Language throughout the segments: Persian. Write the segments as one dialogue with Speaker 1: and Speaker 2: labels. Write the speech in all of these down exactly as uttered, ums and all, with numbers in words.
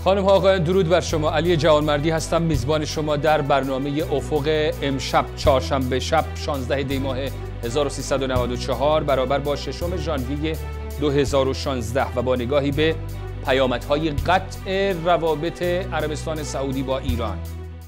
Speaker 1: خانم ها آقایان درود بر شما. علی جوانمردی هستم، میزبان شما در برنامه افق امشب چهارشنبه شب شانزده دی ماه هزار و سیصد و نود و چهار برابر با ششم ژانویه دو هزار و شانزده و با نگاهی به پیامدهای قطع روابط عربستان سعودی با ایران.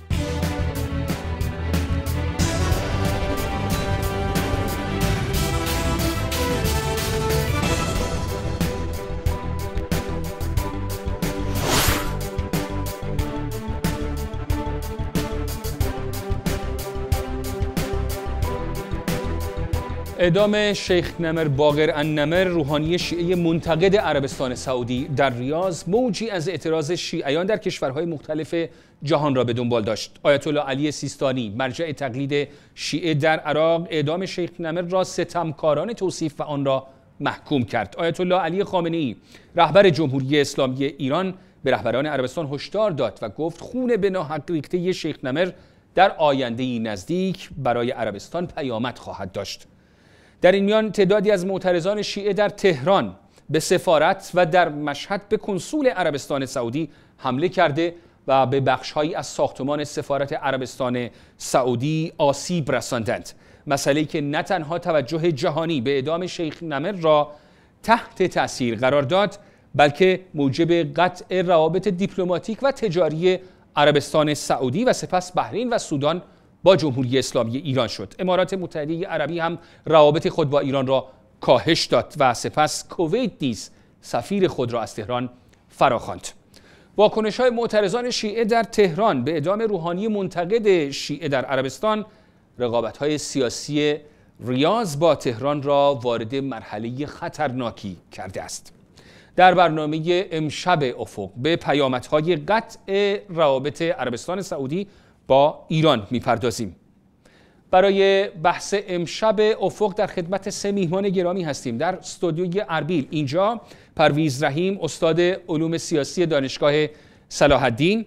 Speaker 1: اعدام شیخ نمر باقر النمر، روحانی شیعه منتقد عربستان سعودی در ریاض، موجی از اعتراض شیعیان در کشورهای مختلف جهان را به دنبال داشت. آیت الله علی سیستانی، مرجع تقلید شیعه در عراق، اعدام شیخ نمر را ستمکارانه توصیف و آن را محکوم کرد. آیت الله علی خامنه‌ای، رهبر جمهوری اسلامی ایران، به رهبران عربستان هشدار داد و گفت خون به ناحق ریخته شیخ نمر در آینده‌ای نزدیک برای عربستان پیامد خواهد داشت. در این میان تعدادی از معترضان شیعه در تهران به سفارت و در مشهد به کنسول عربستان سعودی حمله کرده و به بخش‌هایی از ساختمان سفارت عربستان سعودی آسیب رساندند. مسئله‌ای که نه تنها توجه جهانی به اعدام شیخ نمر را تحت تأثیر قرار داد، بلکه موجب قطع روابط دیپلماتیک و تجاری عربستان سعودی و سپس بحرین و سودان با جمهوری اسلامی ایران شد. امارات متحده عربی هم روابط خود با ایران را کاهش داد و سپس کویت نیز سفیر خود را از تهران فراخواند. واکنش‌های معترضان شیعه در تهران به اعدام روحانی منتقد شیعه در عربستان، رقابت‌های سیاسی ریاض با تهران را وارد مرحله خطرناکی کرده است. در برنامه امشب افق به پیامدهای قطع روابط عربستان سعودی با ایران میپردازیم. برای بحث امشب افق در خدمت سه میهمان گرامی هستیم. در استودیوی اربیل اینجا پرویز رحیم، استاد علوم سیاسی دانشگاه صلاح الدین،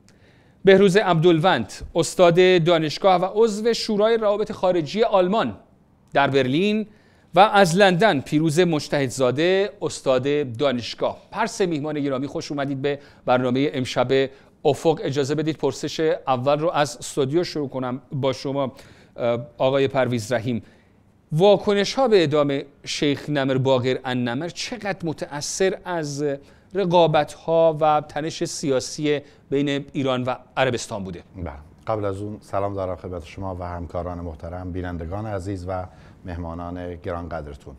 Speaker 1: بهروز عبدالوند، استاد دانشگاه و عضو شورای روابط خارجی آلمان در برلین، و از لندن پیروز مجتهدزاده، استاد دانشگاه. هر سه میهمان گرامی خوش اومدید به برنامه امشب افق. اجازه بدید پرسش اول رو از استودیو شروع کنم با شما آقای پرویز رحیم. واکنش ها به اعدام شیخ نمر باقر النمر چقدر متأثر از رقابت ها و تنش سیاسی بین ایران و عربستان بوده؟
Speaker 2: بله، قبل از اون سلام دارم خدمت شما و همکاران محترم، بینندگان عزیز و مهمانان گرانقدرتون.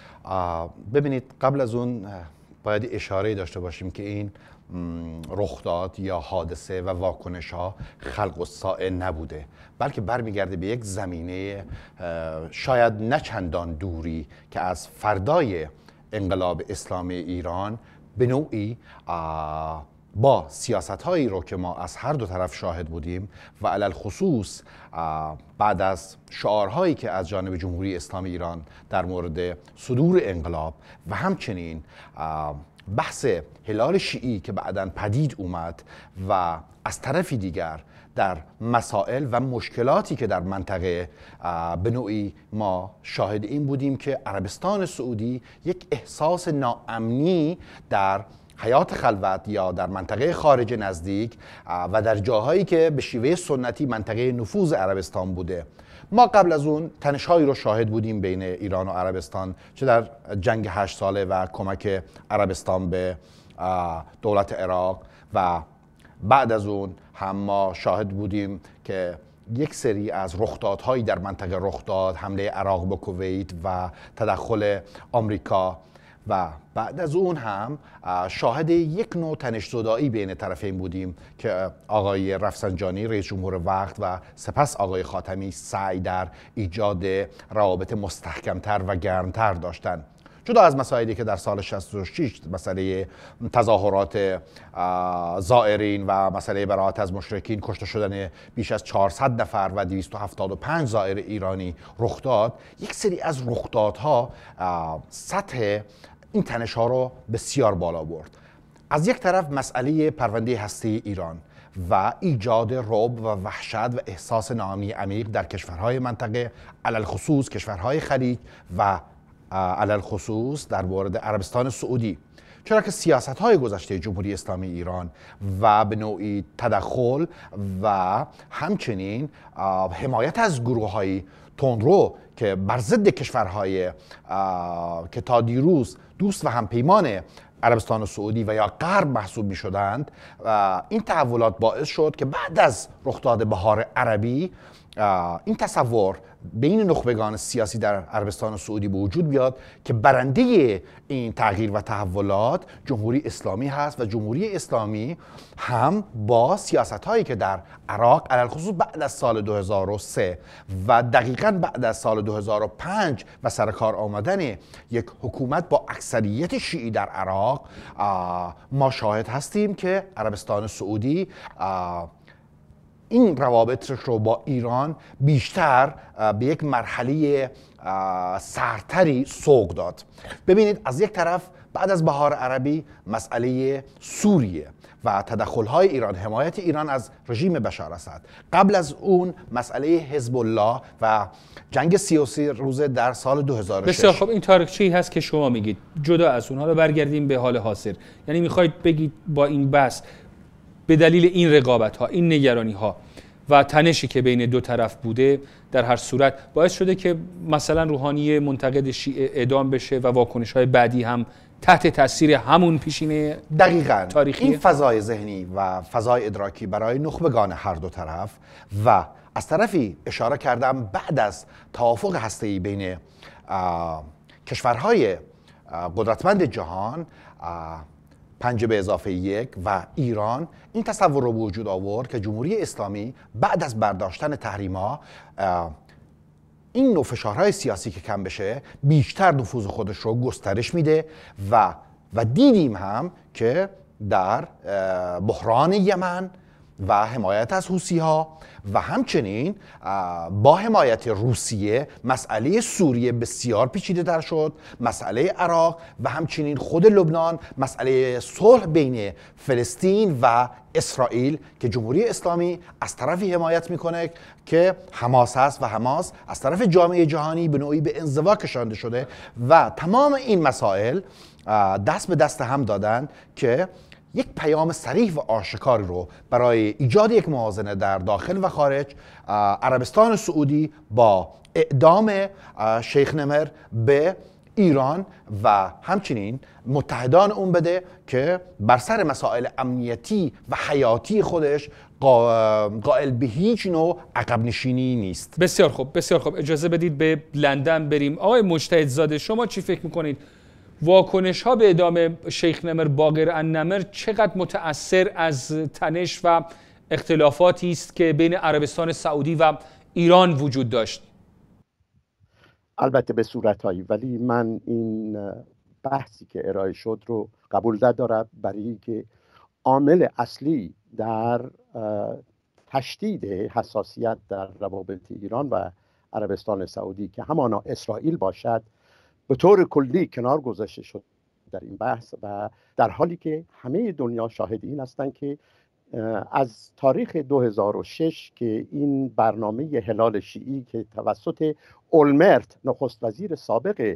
Speaker 2: ببینید، قبل از اون باید اشاره داشته باشیم که این رخداد یا حادثه و واکنش ها خلق الساعه نبوده، بلکه برمیگرده به یک زمینه شاید نه چندان دوری که از فردای انقلاب اسلامی ایران به نوعی با سیاست هایی رو که ما از هر دو طرف شاهد بودیم و علل خصوص بعد از شعارهایی که از جانب جمهوری اسلامی ایران در مورد صدور انقلاب و همچنین بحث هلال شیعی که بعداً پدید اومد و از طرفی دیگر در مسائل و مشکلاتی که در منطقه به نوعی ما شاهد این بودیم که عربستان سعودی یک احساس ناامنی در حیات خلوت یا در منطقه خارج نزدیک و در جاهایی که به شیوه سنتی منطقه نفوذ عربستان بوده. ما قبل از اون تنش‌هایی رو شاهد بودیم بین ایران و عربستان، چه در جنگ هشت ساله و کمک عربستان به دولت عراق، و بعد از اون هم ما شاهد بودیم که یک سری از رخدادهایی در منطقه رخ داد، حمله عراق به کویت و تدخل آمریکا، و بعد از اون هم شاهد یک نوع تنش‌زدایی بین طرفین بودیم که آقای رفسنجانی رئیس جمهور وقت و سپس آقای خاتمی سعی در ایجاد روابط مستحکمتر و گرمتر داشتند. جدا از مسائلی که در سال شصت و شش مسئله تظاهرات زائرین و مسئله براءت از مشرکین، کشته شدن بیش از چهارصد نفر و دویست و هفتاد و پنج زائر ایرانی رخ داد، یک سری از رخدادها سطح این تنش ها رو بسیار بالا برد. از یک طرف مسئله پرونده هسته ایران و ایجاد رعب و وحشت و احساس ناامنی عمیق در کشورهای منطقه، علل خصوص کشورهای خلیج و علل خصوص در مورد عربستان سعودی. چرا که سیاست‌های گذشته جمهوری اسلامی ایران و به نوعی تدخل و همچنین حمایت از گروه‌های تندرو که بر ضد کشورهای که تا دیروز دوست و همپیمان عربستان سعودی و یا غرب محسوب می شدند، این تحولات باعث شد که بعد از رخداد بهار عربی این تصور بین نخبگان سیاسی در عربستان سعودی به وجود بیاد که برنده این تغییر و تحولات جمهوری اسلامی هست و جمهوری اسلامی هم با سیاست‌هایی که در عراق علل خصوص بعد از سال دو هزار و سه و دقیقاً بعد از سال دو هزار و پنج و سرکار آمدن یک حکومت با اکثریت شیعی در عراق، ما شاهد هستیم که عربستان سعودی این روابط رو با ایران بیشتر به یک مرحله سرتری سوق داد. ببینید، از یک طرف بعد از بهار عربی مسئله سوریه و تدخل‌های ایران، حمایت ایران از رژیم بشار اسد، قبل از اون مسئله حزب الله و جنگ سی و سه روزه در سال دو هزار و شش.
Speaker 1: بسیار خب، این تاریخچه‌ای هست که شما میگید. جدا از اونها رو برگردیم به حال حاضر. یعنی میخواید بگید با این بحث به دلیل این رقابت‌ها، این نگرانی‌ها و تنشی که بین دو طرف بوده، در هر صورت باعث شده که مثلا روحانی منتقد شیعه اعدام بشه و واکنش‌های بعدی هم تحت تاثیر همون پیشینه
Speaker 2: دقیقاً
Speaker 1: تاریخی.
Speaker 2: این فضای ذهنی و فضای ادراکی برای نخبگان هر دو طرف و از طرفی اشاره کردم بعد از توافق هسته‌ای بین کشورهای قدرتمند جهان، پنج به اضافه یک و ایران، این تصور رو به وجود آورد که جمهوری اسلامی بعد از برداشتن تحریم‌ها این نوع فشارهای سیاسی که کم بشه بیشتر نفوذ خودش رو گسترش میده و و دیدیم هم که در بحران یمن و حمایت از حوثی‌ها و همچنین با حمایت روسیه مسئله سوریه بسیار پیچیده در شد، مسئله عراق و همچنین خود لبنان، مسئله صلح بین فلسطین و اسرائیل که جمهوری اسلامی از طرفی حمایت میکنه که حماس هست و حماس از طرف جامعه جهانی به نوعی به انزوا کشانده شده و تمام این مسائل دست به دست هم دادن که یک پیام صریح و آشکاری رو برای ایجاد یک موازنه در داخل و خارج عربستان سعودی با اعدام شیخ نمر به ایران و همچنین متحدان اون بده که بر سر مسائل امنیتی و حیاتی خودش قائل به هیچ نوع عقب نشینی نیست.
Speaker 1: بسیار خوب، بسیار خوب. اجازه بدید به لندن بریم. آقای مجتهدزاده، شما چی فکر میکنید؟ واکنش ها به اعدام شیخ نمر باقر النمر چقدر متأثر از تنش و اختلافاتی است که بین عربستان سعودی و ایران وجود داشت؟
Speaker 3: البته به صورتهایی، ولی من این بحثی که ارائه شد رو قبول ندارم، برای اینکه عامل اصلی در تشدید حساسیت در روابط ایران و عربستان سعودی که همانا اسرائیل باشد به طور کلی کنار گذاشته شد در این بحث و در حالی که همه دنیا شاهد این هستند که از تاریخ دو هزار و شش که این برنامه هلال شیعی که توسط اولمرت نخست وزیر سابق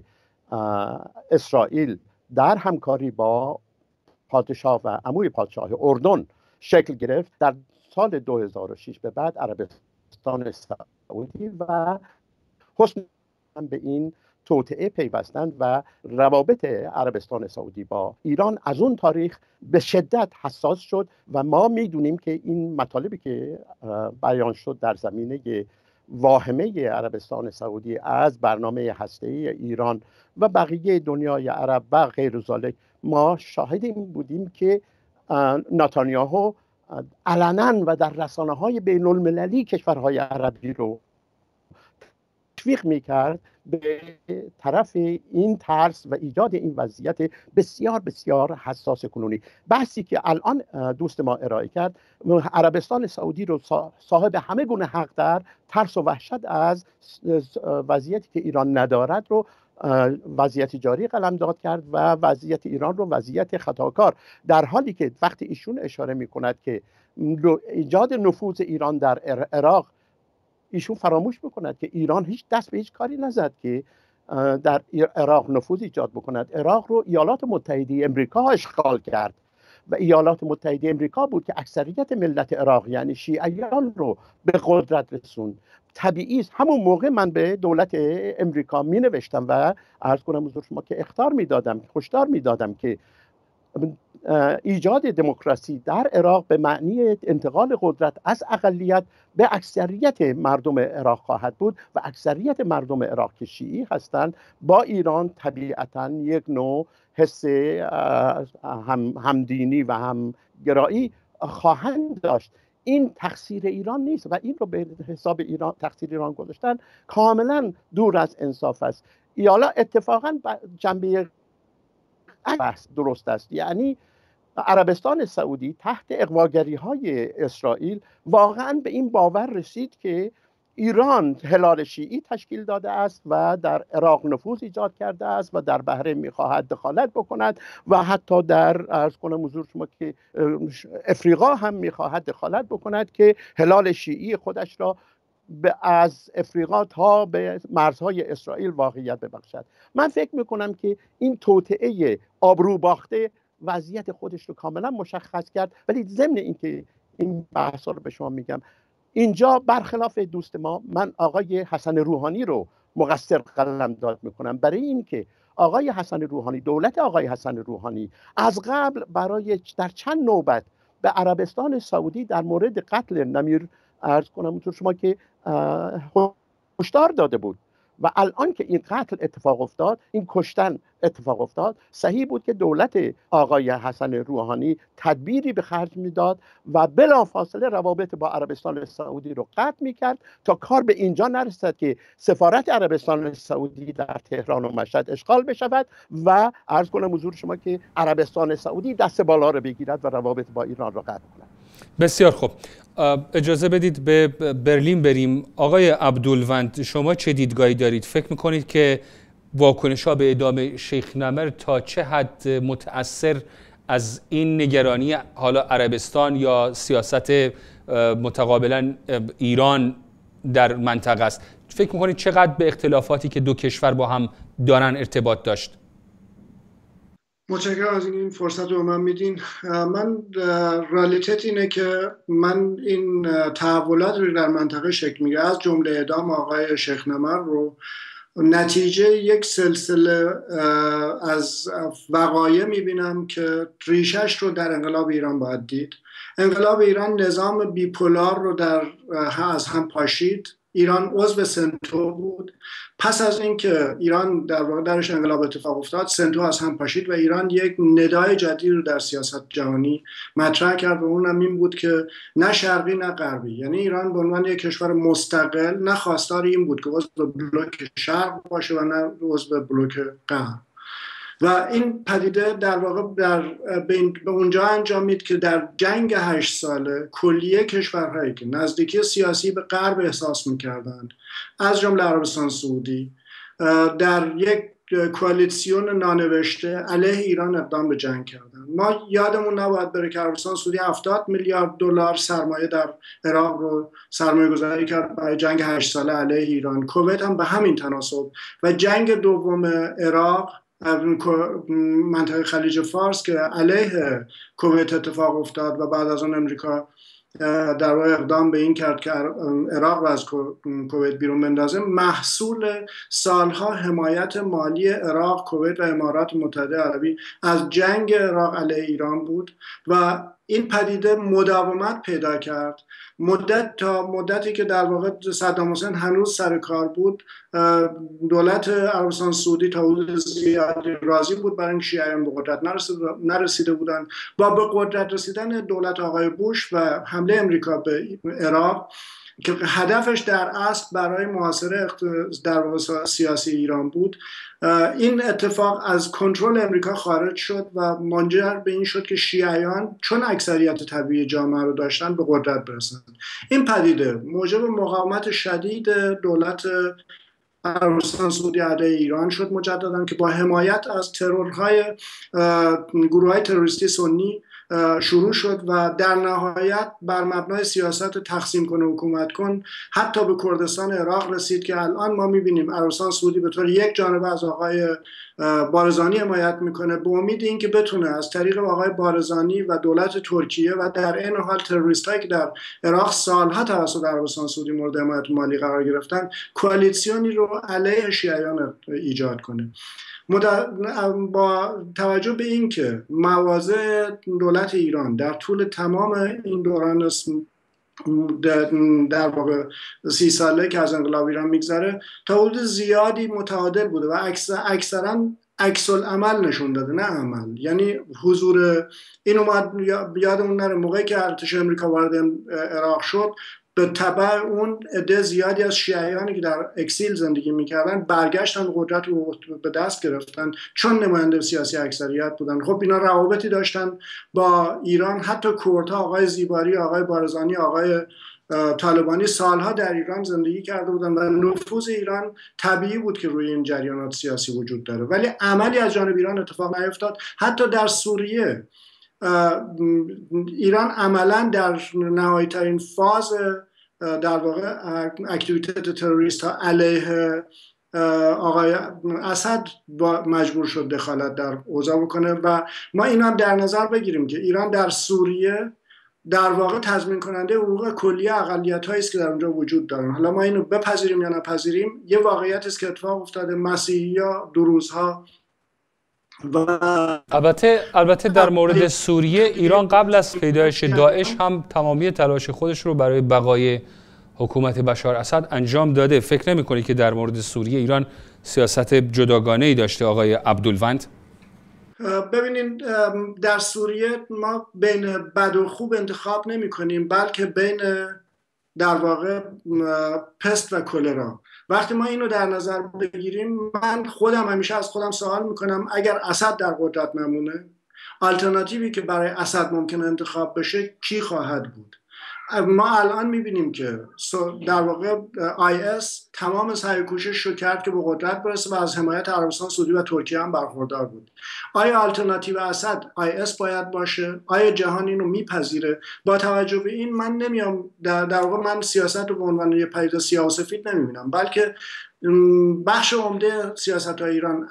Speaker 3: اسرائیل در همکاری با پادشاه و عموی پادشاه اردن شکل گرفت، در سال دو هزار و شش به بعد عربستان سعودی و حسن به این توطئه پیوستند و روابط عربستان سعودی با ایران از اون تاریخ به شدت حساس شد و ما میدونیم که این مطالبی که بیان شد در زمینه واهمه عربستان سعودی از برنامه هسته‌ای ایران و بقیه دنیای عرب و غیر ذالک، ما شاهد این بودیم که نتانیاهو علنا و در رسانه‌های بین المللی کشورهای عربی رو تشویق میکرد به طرف این ترس و ایجاد این وضعیت بسیار بسیار حساس کنونی. بحثی که الان دوست ما ارائه کرد، عربستان سعودی رو صاحب همه گونه حق در ترس و وحشت از وضعیتی که ایران ندارد رو وضعیت جاری قلمداد کرد و وضعیت ایران رو وضعیت خطاکار، در حالی که وقتی ایشون اشاره میکند که ایجاد نفوذ ایران در عراق، ایشون فراموش میکند که ایران هیچ دست به هیچ کاری نزد که در عراق نفوذ ایجاد بکند. عراق رو ایالات متحده امریکا اشغال کرد و ایالات متحده امریکا بود که اکثریت ملت عراق یعنی شیعیان رو به قدرت رسوند. طبیعی است همون موقع من به دولت امریکا می نوشتم و عرض کنم حضور شما که اخطار می دادم، هشدار می دادم که ایجاد دموکراسی در عراق به معنی انتقال قدرت از اقلیت به اکثریت مردم عراق خواهد بود و اکثریت مردم عراق که شیعی هستند با ایران طبیعتاً یک نوع حس هم همدینی و همگرایی خواهند داشت. این تقصیر ایران نیست و این رو به حساب ایران تقصیر ایران گذاشتن کاملا دور از انصاف است. ایالا اتفاقا جنبه بحث درست است، یعنی عربستان سعودی تحت اغواگری های اسرائیل واقعا به این باور رسید که ایران هلال شیعی تشکیل داده است و در عراق نفوذ ایجاد کرده است و در بحرین میخواهد دخالت بکند و حتی در عرض کنم حضور شما که افریقا هم میخواهد دخالت بکند که هلال شیعی خودش را از افریقا تا به مرزهای اسرائیل واقعیت ببخشد. من فکر میکنم که این توطئه آبرو باخته وضعیت خودش رو کاملا مشخص کرد، ولی ضمن اینکه این بحثا رو به شما میگم اینجا برخلاف دوست ما من آقای حسن روحانی رو مقصر قلمداد میکنم برای اینکه آقای حسن روحانی دولت آقای حسن روحانی از قبل برای در چند نوبت به عربستان سعودی در مورد قتل نمیر عرض کنم اونطور شما که هشدار داده بود و الان که این قتل اتفاق افتاد، این کشتن اتفاق افتاد، صحیح بود که دولت آقای حسن روحانی تدبیری به خرج میداد و بلافاصله روابط با عربستان سعودی رو قطع میکرد تا کار به اینجا نرسد که سفارت عربستان سعودی در تهران و مشهد اشغال بشود و عرض کنم حضور شما که عربستان سعودی دست بالا رو بگیرد و روابط با ایران رو قطع کند.
Speaker 1: بسیار خوب، اجازه بدید به برلین بریم. آقای عبدالوند، شما چه دیدگاهی دارید؟ فکر میکنید که واکنش‌ها به اعدام شیخ نمر تا چه حد متأثر از این نگرانی حالا عربستان یا سیاست متقابلا ایران در منطقه است؟ فکر میکنید چقدر به اختلافاتی که دو کشور با هم دارن ارتباط داشت؟
Speaker 4: متشکرم از این فرصت رو من میدین. من رالیتت اینه که من این تحولات رو در منطقه شکل میگیره از جمله اعدام آقای شیخ نمر رو نتیجه یک سلسله از وقایع میبینم که ریشش رو در انقلاب ایران باید دید. انقلاب ایران نظام بیپولار رو در از هم پاشید. ایران عضو سنتو بود. پس از اینکه ایران در واقع درش انقلاب اتفاق افتاد، سنتو از هم پاشید و ایران یک ندای جدید رو در سیاست جهانی مطرح کرد و اونم این بود که نه شرقی نه غربی، یعنی ایران به عنوان یک کشور مستقل نه خواستار این بود که عضو بلوک شرق باشه و نه عضو بلوک غرب. و این پدیده در واقع در به اونجا انجامید که در جنگ هشت ساله کلیه کشورهایی که نزدیکی سیاسی به غرب احساس می‌کردند از جمله عربستان سعودی در یک کوالیسیون نانوشته علیه ایران اقدام به جنگ کردند. ما یادمون نباید بره که عربستان سعودی هفتاد میلیارد دلار سرمایه در عراق رو سرمایه گذاری کرد برای جنگ هشت ساله علیه ایران. کویت هم به همین تناسب و جنگ دوم عراق منطقه خلیج فارس که علیه کویت اتفاق افتاد و بعد از اون امریکا در واقع اقدام به این کرد که عراق رو از کویت بیرون بندازه، محصول سالها حمایت مالی عراق، کویت و امارات متحده عربی از جنگ عراق علیه ایران بود و این پدیده مداومت پیدا کرد. مدت تا مدتی که در واقع صدام حسین هنوز سر کار بود، دولت عربستان سعودی تا حدود زیادی راضی بود برای اینکه شیعیان به قدرت نرسیده بودند. با به قدرت رسیدن دولت آقای بوش و حمله امریکا به عراق که هدفش در اصل برای محاصره در واقع سیاسی ایران بود، این اتفاق از کنترل امریکا خارج شد و منجر به این شد که شیعیان چون اکثریت طبیعی جامعه رو داشتن به قدرت برسند. این پدیده موجب مقاومت شدید دولت عربستان سعودی علیه ایران شد مجددا که با حمایت از ترورهای گروه‌های تروریستی سنی شروع شد و در نهایت بر مبنای سیاست تقسیم کن و حکومت کن حتی به کردستان عراق رسید که الان ما میبینیم عربستان سعودی به طور یک جانبه از آقای بارزانی حمایت میکنه به امید اینکه بتونه از طریق آقای بارزانی و دولت ترکیه و در این حال تروریست هایی که در عراق سالها توسط عربستان سعودی مورد حمایت مالی قرار گرفتن کوالیسیونی رو علیه شیعیان ایجاد کنه. با توجه به اینکه مواضع دولت ایران در طول تمام این دوران در واقع سی ساله که از انقلاب ایران میگذره تا حدود زیادی متعادل بوده و اکثرا عکس العمل نشون داده نه عمل، یعنی حضور این اومد یادمون نره موقعی که ارتش امریکا وارد عراق شد به تبع اون عده زیادی از شیعیانی که در اکسیل زندگی میکردن برگشتن قدرت رو به دست گرفتن چون نماینده سیاسی اکثریت بودن. خب اینا روابطی داشتن با ایران، حتی کردها، آقای زیباری، آقای بارزانی، آقای طالبانی سالها در ایران زندگی کرده بودن و نفوذ ایران طبیعی بود که روی این جریانات سیاسی وجود داره، ولی عملی از جانب ایران اتفاق نیفتاد. حتی در سوریه ایران عملا در نهایی ترین فاز در واقع اکتیویته تروریست ها علیه آقای اسد مجبور شد دخالت در اوضاع بکنه و ما این هم در نظر بگیریم که ایران در سوریه در واقع تضمین کننده حقوق کلی اقلیت هایی است که در اونجا وجود دارن. حالا ما اینو بپذیریم یا نپذیریم یه واقعیت است که اتفاق افتاده. مسیحی‌ها، دروزها و
Speaker 1: البته البته در مورد سوریه ایران قبل از پیدایش داعش هم تمامی تلاش خودش رو برای بقای حکومت بشار اسد انجام داده. فکر نمی‌کنید که در مورد سوریه ایران سیاست جداگانه‌ای داشته آقای عبدالوند؟
Speaker 4: ببینید در سوریه ما بین بد و خوب انتخاب نمی‌کنیم بلکه بین در واقع پست و کلرا. وقتی ما اینو در نظر بگیریم من خودم همیشه از خودم سوال میکنم اگر اسد در قدرت نمونه آلترناتیوی که برای اسد ممکن انتخاب بشه کی خواهد بود؟ ما الان میبینیم که در واقع آی اس تمام سعی کوشش رو کرد که به قدرت برسه و از حمایت عربستان سعودی و ترکیه هم برخوردار بود. آیا آلترناتیو اسد آی اس باید باشه؟ آیا جهان اینو میپذیره؟ با توجه به این من نمیام در, در واقع من سیاست رو به عنوان یه پدیده سیاه و سفید نمیبینم بلکه بخش عمده سیاست های ایران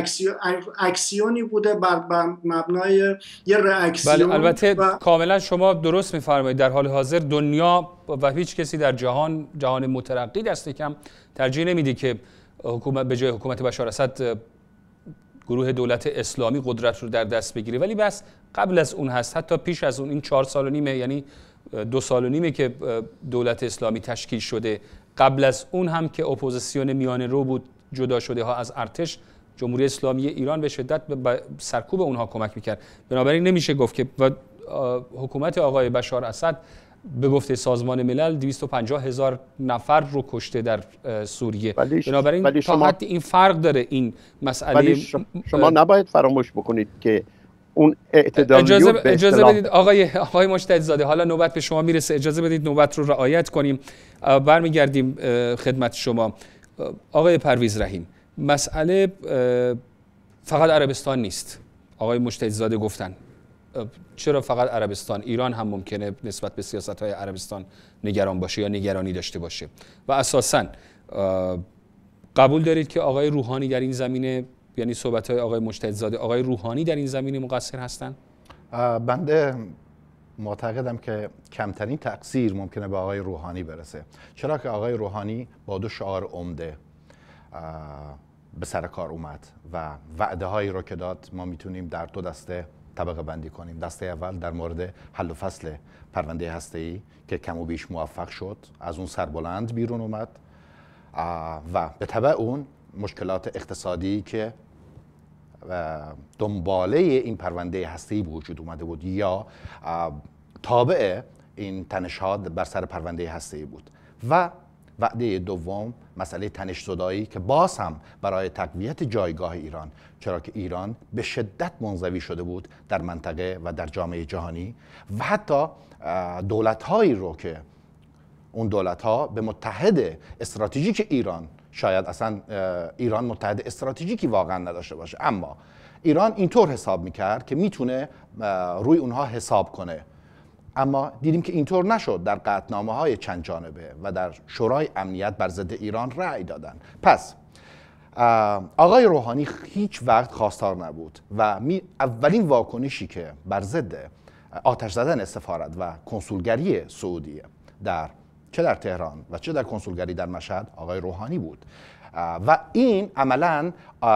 Speaker 4: اکسیونی بوده بر مبنای یه رئاکسیون.
Speaker 1: بله البته
Speaker 4: و...
Speaker 1: کاملا شما درست میفرمایید. در حال حاضر دنیا و هیچ کسی در جهان جهان مترقی دست کم ترجیح نمیده که حکومت به جای حکومت بشار اسد گروه دولت اسلامی قدرت رو در دست بگیره، ولی بس قبل از اون هست، حتی پیش از اون این چهار سال و نیمه یعنی دو سال و نیمه که دولت اسلامی تشکیل شده، قبل از اون هم که اپوزیسیون میانه رو بود جدا شده ها از ارتش، جمهوری اسلامی ایران به شدت به سرکوب اونها کمک میکرد. بنابراین نمیشه گفت که و حکومت آقای بشار اسد به گفته سازمان ملل دویست و پنجاه هزار نفر رو کشته در سوریه. بنابراین تا شما... حد این فرق داره این مسئله.
Speaker 3: شما نباید فراموش بکنید که اون اعتدالیون
Speaker 1: اجازه, اجازه بدید آقای آقای مجتهدزاده، حالا نوبت به شما میرسه، اجازه بدید نوبت رو رعایت کنیم. برمیگردیم خدمت شما. آقای پرویز رحیم، مسئله فقط عربستان نیست. آقای مجتهدزاده گفتن چرا فقط عربستان؟ ایران هم ممکنه نسبت به سیاست‌های عربستان نگران باشه یا نگرانی داشته باشه. و اساساً قبول دارید که آقای روحانی در این زمینه، یعنی صحبت‌های آقای مجتهدزاده، آقای روحانی در این زمینه مقصر هستند؟
Speaker 2: بنده معتقدم که کمترین تقصیر ممکنه به آقای روحانی برسه، چرا که آقای روحانی با دو شعار عمده به سر کار اومد و وعده هایی رو که داد ما میتونیم در دو دسته طبقه بندی کنیم. دسته اول در مورد حل و فصل پرونده هسته‌ای که کم و بیش موفق شد، از اون سربلند بیرون اومد و به تبع اون مشکلات اقتصادی که دنباله این پرونده هسته‌ای وجود اومده بود یا تابع این تنش‌ها بر سر پرونده هسته‌ای بود. و وعده دوم مسئله تنش زدایی که باز هم برای تقویت جایگاه ایران، چرا که ایران به شدت منزوی شده بود در منطقه و در جامعه جهانی و حتی دولت‌هایی رو که اون دولت‌ها به متحد استراتژیک ایران، شاید اصلا ایران متحد استراتژیکی واقعا نداشته باشه، اما ایران اینطور حساب میکرد که میتونه روی اونها حساب کنه، اما دیدیم که اینطور نشد. در قطعنامه های چند جانبه و در شورای امنیت بر ضد ایران رأی دادن. پس آقای روحانی هیچ وقت خواستار نبود و می اولین واکنشی که بر ضد آتش زدن سفارت و کنسولگری سعودی در چه در تهران و چه در کنسولگری در مشهد آقای روحانی بود و این عملاً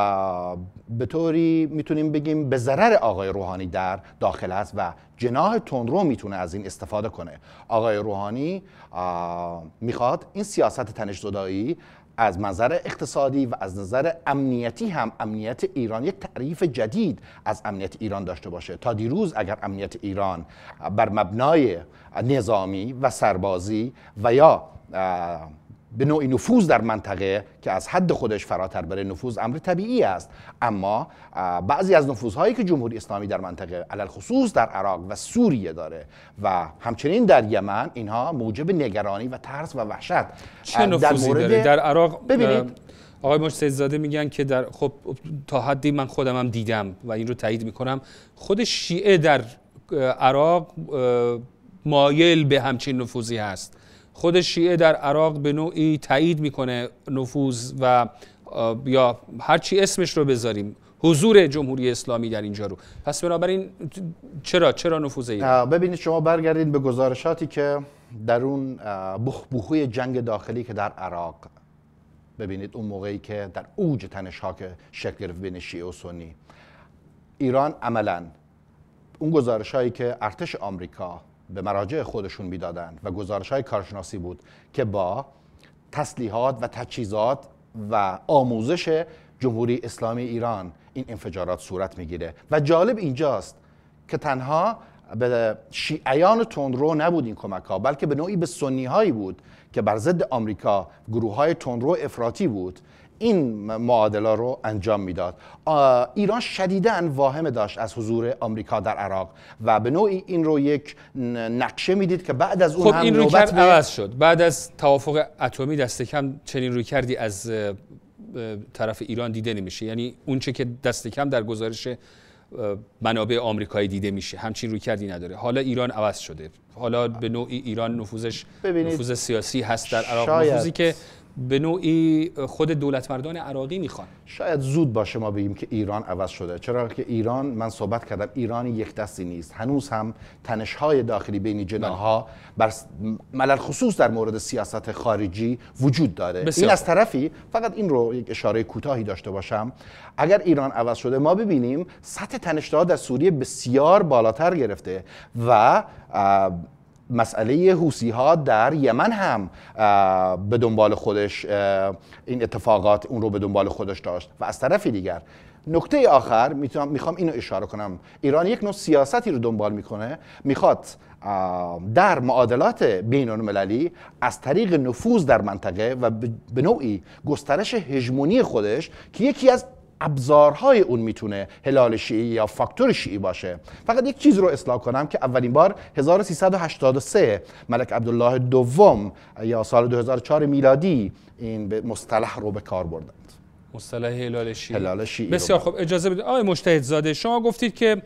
Speaker 2: به طوری میتونیم بگیم به ضرر آقای روحانی در داخل است و جناح تندرو میتونه از این استفاده کنه. آقای روحانی میخواد این سیاست تنش‌زدایی از منظر اقتصادی و از نظر امنیتی هم امنیت ایران یک تعریف جدید از امنیت ایران داشته باشه. تا دیروز اگر امنیت ایران بر مبنای نظامی و سربازی و یا به نوعی نفوذ در منطقه که از حد خودش فراتر بره نفوذ امر طبیعی است، اما بعضی از نفوذهایی که جمهوری اسلامی در منطقه علل خصوص در عراق و سوریه داره و همچنین در یمن، اینها موجب نگرانی و ترس و وحشت.
Speaker 1: چه نفوذی داره در عراق؟
Speaker 2: ببینید
Speaker 1: آقای مجتهدزاده میگن که در خب تا حدی من خودم هم دیدم و این رو تایید میکنم، خود شیعه در عراق مایل به همچین نفوذی هست. خود شیعه در عراق به نوعی تایید میکنه نفوذ و یا هر چی اسمش رو بذاریم حضور جمهوری اسلامی در اینجا رو. پس بنابراین چرا چرا نفوذ ایران؟
Speaker 2: ببینید شما برگردید به گزارشاتی که در اون بخبوخوی جنگ داخلی که در عراق، ببینید اون موقعی که در اوج تنش‌ها که شکل گرفت بین شیعه و سنی، ایران عملاً اون گزارشایی که ارتش آمریکا به مراجع خودشون میدادن و گزارش‌های کارشناسی بود که با تسلیحات و تجهیزات و آموزش جمهوری اسلامی ایران این انفجارات صورت میگیره. و جالب اینجاست که تنها به شیعیان تندرو نبود این کمک‌ها، بلکه به نوعی به سنی‌هایی بود که بر ضد آمریکا، گروه‌های تندرو افراطی بود، این معادله رو انجام میداد. ایران شدیداً واهمه داشت از حضور آمریکا در عراق و به نوعی این رو یک نقشه میدید که بعد از اون
Speaker 1: خب
Speaker 2: هم
Speaker 1: این
Speaker 2: نوبت
Speaker 1: رویکرد
Speaker 2: به...
Speaker 1: عوض شد. بعد از توافق اتمی دست کم چنین رویکردی از طرف ایران دیده نمیشه. یعنی اون چه که دست کم در گزارش منابع آمریکایی دیده میشه همچین رویکردی نداره. حالا ایران عوض شده. حالا به نوعی ایران نفوذش نفوذ سیاسی هست در عراق، نفوذی که به نوعی خود دولت مردان عراقی میخوان.
Speaker 2: شاید زود باشه ما بگیم که ایران عوض شده، چرا که ایران، من صحبت کردم، ایران یک دستی نیست. هنوز هم تنش‌های داخلی بین جناح‌ها بر ملل خصوص در مورد سیاست خارجی وجود داره. بسیار. این از طرفی. فقط این رو یک اشاره کوتاهی داشته باشم، اگر ایران عوض شده ما ببینیم سطح تنش‌ها در سوریه بسیار بالاتر گرفته و مسئله حوثی‌ها در یمن هم به دنبال خودش این اتفاقات اون رو به دنبال خودش داشت. و از طرف دیگر نکته آخر میتونم میخوام اینو اشاره کنم، ایران یک نوع سیاستی رو دنبال میکنه، میخواد در معادلات بین المللی از طریق نفوذ در منطقه و به نوعی گسترش هژمونی خودش که یکی از ابزارهای اون میتونه هلال شیعی یا فاکتور شیعی باشه. فقط یک چیز رو اصلاح کنم که اولین بار هزار و سیصد و هشتاد و سه ملک عبدالله دوم یا سال دو هزار و چهار میلادی این به مصطلح رو به کار بردند،
Speaker 1: مصطلح هلال شیعی.
Speaker 2: هلال شیعی.
Speaker 1: بسیار خب، اجازه بدید آقای مجتهدزاده، شما گفتید که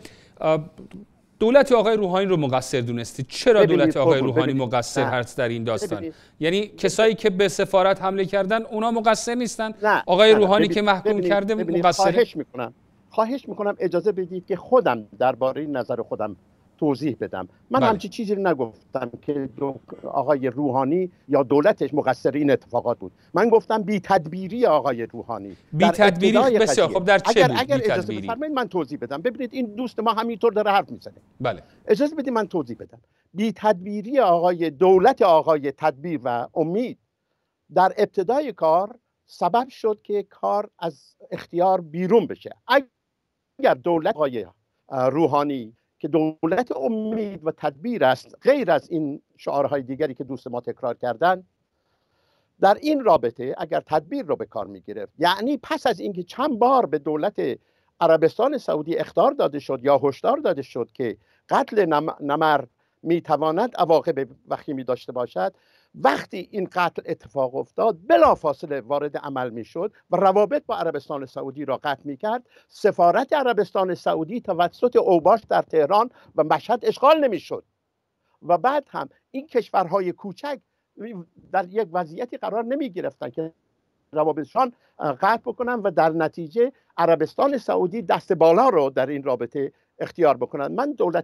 Speaker 1: دولت آقای روحانی رو مقصر دونستید. چرا دولت آقای روحانی مقصر هست در این داستان؟ ببینید. یعنی کسایی که به سفارت حمله کردن اونا مقصر نیستن؟ نه. آقای نه روحانی ببینید. که محکوم ببینید. کرده مقصره؟
Speaker 3: خواهش میکنم خواهش میکنم اجازه بدید که خودم درباره نظر خودم توضیح بدم. من همچی چیزی رو نگفتم که آقای روحانی یا دولتش مقصر این اتفاقات بود. من گفتم بی تدبیری آقای روحانی.
Speaker 1: بی تدبیری بسیار خب، در چه
Speaker 3: اگر
Speaker 1: بود
Speaker 3: اگر
Speaker 1: بی
Speaker 3: اجازه
Speaker 1: تدبیری؟
Speaker 3: بفرمایید من توضیح بدم. ببینید این دوست ما همینطور داره حرف میزنه.
Speaker 1: بله.
Speaker 3: اجازه بدید من توضیح بدم. بی تدبیری آقای دولت آقای تدبیر و امید در ابتدای کار سبب شد که کار از اختیار بیرون بشه. اگر دولت آقای روحانی که دولت امید و تدبیر است، غیر از این شعارهای دیگری که دوست ما تکرار کردن، در این رابطه اگر تدبیر رو به کار می گرفت، یعنی پس از اینکه چند بار به دولت عربستان سعودی اخطار داده شد یا هشدار داده شد که قتل نم... نمر می تواند عواقب وخیمی داشته باشد، وقتی این قتل اتفاق افتاد بلافاصله وارد عمل میشد و روابط با عربستان سعودی را قطع میکرد. سفارت عربستان سعودی توسط اوباش در تهران و مشهد اشغال نمیشد و بعد هم این کشورهای کوچک در یک وضعیتی قرار نمی گرفتن که روابطشان قطع بکنن و در نتیجه عربستان سعودی دست بالا رو در این رابطه اختیار بکنن. من دولت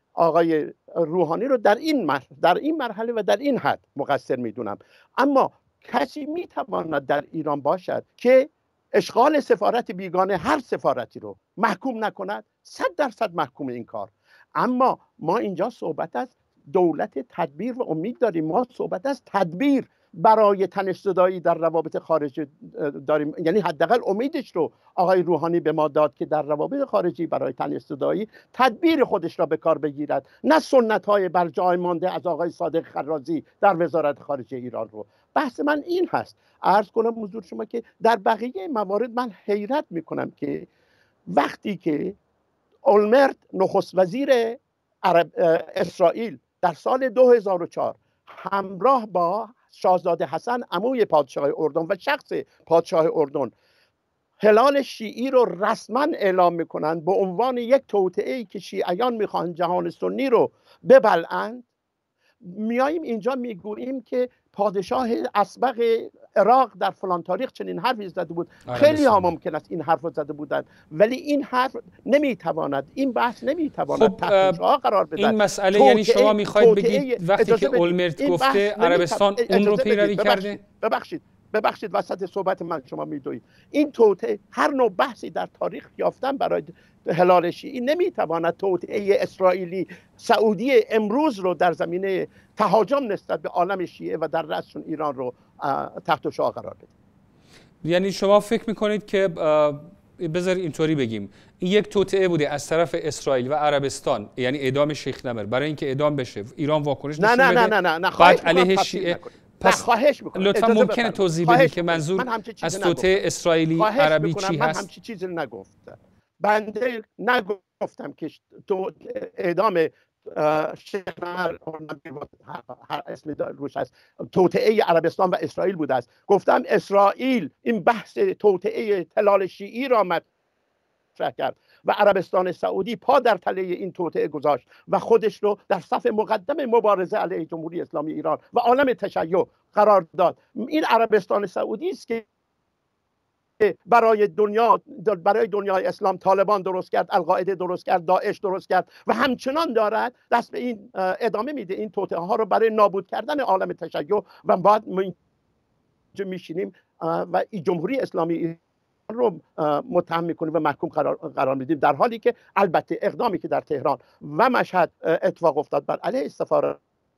Speaker 3: آقای روحانی رو در این مر... در این مرحله و در این حد مقصر میدونم. اما کسی میتواند در ایران باشد که اشغال سفارت بیگانه هر سفارتی رو محکوم نکند؟ صد درصد محکوم این کار. اما ما اینجا صحبت از دولت تدبیر و امید داریم. ما صحبت از تدبیر برای تنش‌زدایی در روابط خارجی داریم، یعنی حداقل امیدش رو آقای روحانی به ما داد که در روابط خارجی برای تنش‌زدایی تدبیر خودش را به کار بگیرد، نه سنت‌های بر جای مانده از آقای صادق خرازی در وزارت خارجه ایران رو. بحث من این هست. عرض کنم حضور شما که در بقیه موارد من حیرت میکنم که وقتی که اولمرت نخست وزیر عرب اسرائیل در سال دو هزار و چهار همراه با شاهزاده حسن عموی پادشاه اردن و شخص پادشاه اردن هلال شیعی رو رسما اعلام میکنند به عنوان یک توطئه‌ای که شیعیان میخوان جهان سنی رو ببلعند، میاییم اینجا میگوییم که پادشاه اسبق عراق در فلان تاریخ چنین حرفی زده بود. خیلی ها ممکن است این حرف رو زده بودند، ولی این حرف نمیتواند، این بحث نمیتواند
Speaker 1: خب
Speaker 3: تحت شعاع قرار بدهد.
Speaker 1: این مسئله یعنی شما میخواید بگید وقتی که اولمرت گفته عربستان اون رو پیروی کرده؟
Speaker 3: ببخشید ببخشید وسط صحبت من شما میدوید. این توطئه هر نوع بحثی در تاریخ یافتن برای هلال شیعی نمیتواند توطئه اسرائیلی سعودی امروز رو در زمینه تهاجم نسبت به عالم شیعه و در رأسشون ایران رو تحت شعاع قرار بده.
Speaker 1: یعنی شما فکر میکنید که بذار اینطوری بگیم این یک توطئه بوده از طرف اسرائیل و عربستان، یعنی اعدام شیخ نمر، برای اینکه اعدام بشه ایران واکنش نشون بده؟
Speaker 3: نه نه نه نه
Speaker 1: بعد علیه شیعه.
Speaker 3: پس خواهش میکنم
Speaker 1: لطفا ممکنه توضیح بدید که منظور از توطئه اسرائیلی عربی چی هست؟
Speaker 3: من همچین چیزی نگفتم. بنده نگفتم که اعدام شیخ نمر هر اسم روش هست توطئه عربستان و اسرائیل بوده است. گفتم اسرائیل این بحث توطئه هلال شیعی را مطرح کرد و عربستان سعودی پا در تله این توطئه گذاشت و خودش رو در صف مقدم مبارزه علیه جمهوری اسلامی ایران و عالم تشیع قرار داد. این عربستان سعودی است که برای دنیا برای دنیای اسلام طالبان درست کرد، القاعده درست کرد، داعش درست کرد و همچنان دارد دست به این ادامه میده این توطئه ها رو برای نابود کردن عالم تشیع. و بعد ما اینجا میشینیم و این جمهوری اسلامی ایران رو متهم میکنیم و محکوم قرار, قرار میدیم، در حالی که البته اقدامی که در تهران و مشهد اتفاق افتاد بر علیه سفارت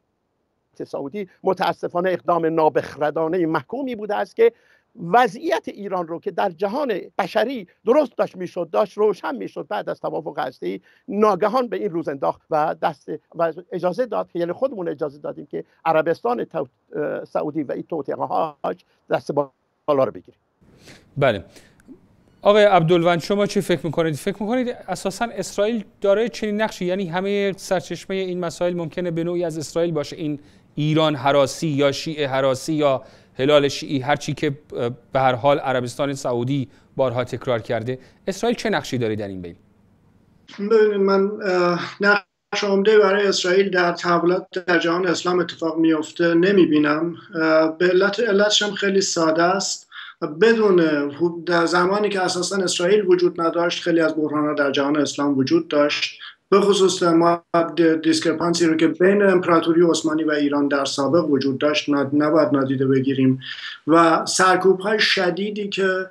Speaker 3: سعودی متاسفانه اقدام نابخردانه محکومی بوده است که وضعیت ایران رو که در جهان بشری درست داشت میشد داشت روشن میشد بعد از توافق هسته‌ای ناگهان به این روز انداخت و دست و اجازه داد، یعنی خودمون اجازه دادیم که عربستان سعودی و این توطئه هاش دست بالا رو بگیریم.
Speaker 1: بله آقای عبدالوند شما چی فکر میکنید؟ فکر میکنید اساسا اسرائیل داره چنین نقشی، یعنی همه سرچشمه این مسائل ممکنه به نوعی از اسرائیل باشه، این ایران هراسی یا شیعه هراسی یا هلال شیعی، هر چی که به هر حال عربستان سعودی بارها تکرار کرده، اسرائیل چه نقشی داره در این بین؟
Speaker 4: ببینید من نقش عمده برای اسرائیل در تحولات در جهان اسلام اتفاق میفته نمیبینم. به علت علتش هم خیلی ساده است. بدون در زمانی که اساسا اسرائیل وجود نداشت خیلی از بحران‌ها در جهان اسلام وجود داشت، به خصوص ما دیسکرپانسی رو که بین امپراتوری عثمانی و ایران در سابق وجود داشت نباید نادیده بگیریم و سرکوب‌های شدیدی که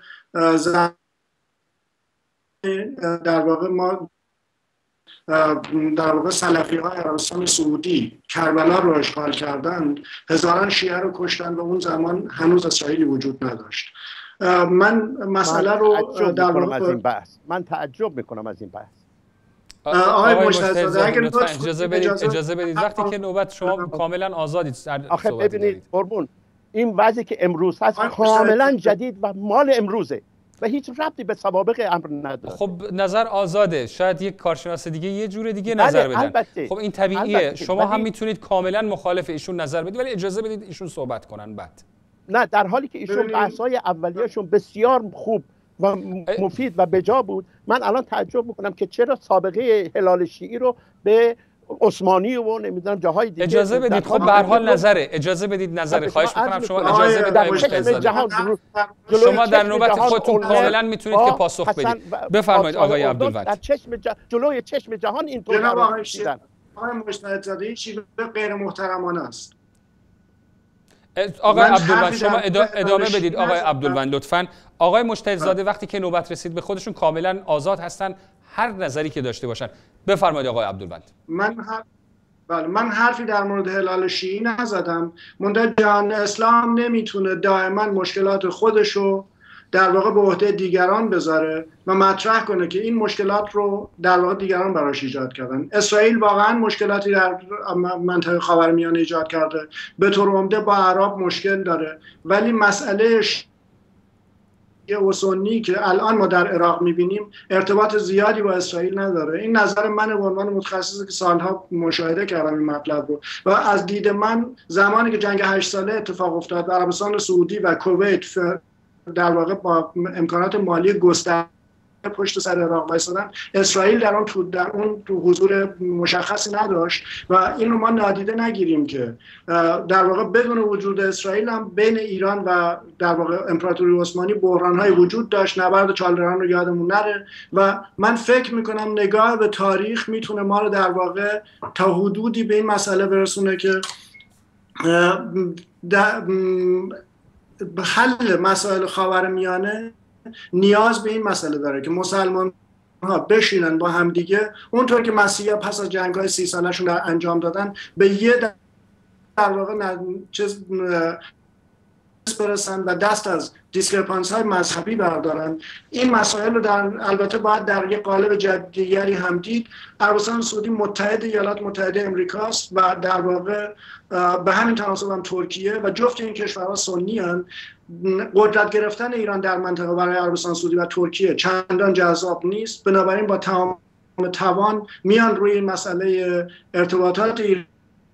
Speaker 4: در واقع ما در واقع سلفی‌های عربستان سعودی کربلا رو اشغال کردند، هزاران شیعه رو کشتن و اون زمان هنوز اسرائیلی وجود نداشت. من مسئله رو در واقع
Speaker 3: از این بحث من تعجب میکنم از این بحث.
Speaker 1: آقای مجتهدزاده اگر اجازه بدید اجازه بدید وقتی که نوبت شما کاملا آزادید.
Speaker 3: آخه ببینید قربون این وضعی که امروز هست کاملا جدید و مال امروزه. و هیچ ربطی به سوابق امر نداره.
Speaker 1: خب نظر آزاده، شاید یک کارشناس دیگه یه جور دیگه نظر بدن.
Speaker 3: البته.
Speaker 1: خب این طبیعیه.
Speaker 3: البته.
Speaker 1: شما هم میتونید کاملا مخالف ایشون نظر بدید ولی اجازه بدید ایشون صحبت کنن بعد.
Speaker 3: نه، در حالی که ایشون بحث‌های اولیه‌شون بسیار خوب و مفید و بجا بود، من الان تعجب میکنم که چرا سابقه هلال شیعی رو به عثمانی و نمیدونم جاهای دیگه
Speaker 1: اجازه بدید. خب به هر حال نظره، اجازه بدید نظره. خواهش میکنم شما اجازه بدید. شما در نوبت خودتون کاملا میتونید که پاسخ بدید. بفرمایید آقای عبدالوند.
Speaker 3: در چشم جه... جلوی چشم جهان اینطور
Speaker 4: قرار میدن. آقای مجتهدزاده این چیز غیر محترمانه است.
Speaker 1: آقای عبدالوند شما ادامه بدید. آقای عبدالوند لطفاً. آقای مجتهدزاده وقتی که نوبت رسید به خودشون کاملا آزاد هستن هر نظری که داشته باشن. بفرمایید آقای عبدالوند.
Speaker 4: من هر... بله من حرفی در مورد هلال شیعی نزدم. منتها جهان اسلام نمیتونه دائما مشکلات خودشو در واقع به عهده دیگران بذاره و مطرح کنه که این مشکلات رو در واقع دیگران براش ایجاد کردن. اسرائیل واقعا مشکلاتی در منطقه خاورمیانه ایجاد کرده، به طور عمده با عرب مشکل داره، ولی مسئله و سنی که الان ما در عراق میبینیم ارتباط زیادی با اسرائیل نداره. این نظر من به عنوان متخصصی که سالها مشاهده کردم این مطلب رو و از دید من زمانی که جنگ هشت ساله اتفاق افتاد و عربستان سعودی و کویت در واقع با امکانات مالی گسترده پشت سر عراق وایسادن، اسرائیل در اون تو در اون تو حضور مشخصی نداشت و این رو ما نادیده نگیریم که در واقع بدون وجود اسرائیل هم بین ایران و در واقع امپراتوری عثمانی بحران‌های وجود داشت. نبرد چالدران رو یادمون نره و من فکر میکنم نگاه به تاریخ میتونه ما رو در واقع تا حدودی به این مسئله برسونه که حل مسائل خاورمیانه نیاز به این مسئله داره که مسلمان ها بشینن با همدیگه اونطور که مسیحا پس از جنگ های سی سالشون در انجام دادن به یه در واقع چیز برسن و دست از دیسکرپانس های مذهبی بردارن. این مسائل رو در البته باید در یک قالب جدیگری هم دید. عربستان سعودی متحد ایالات متحده امریکاست و در واقع به همین تناسب هم ترکیه و جفت این کشورها سنی هستند. قدرت گرفتن ایران در منطقه برای عربستان سعودی و ترکیه چندان جذاب نیست، بنابراین با تمام توان میان روی این مسئله ارتباطات ایران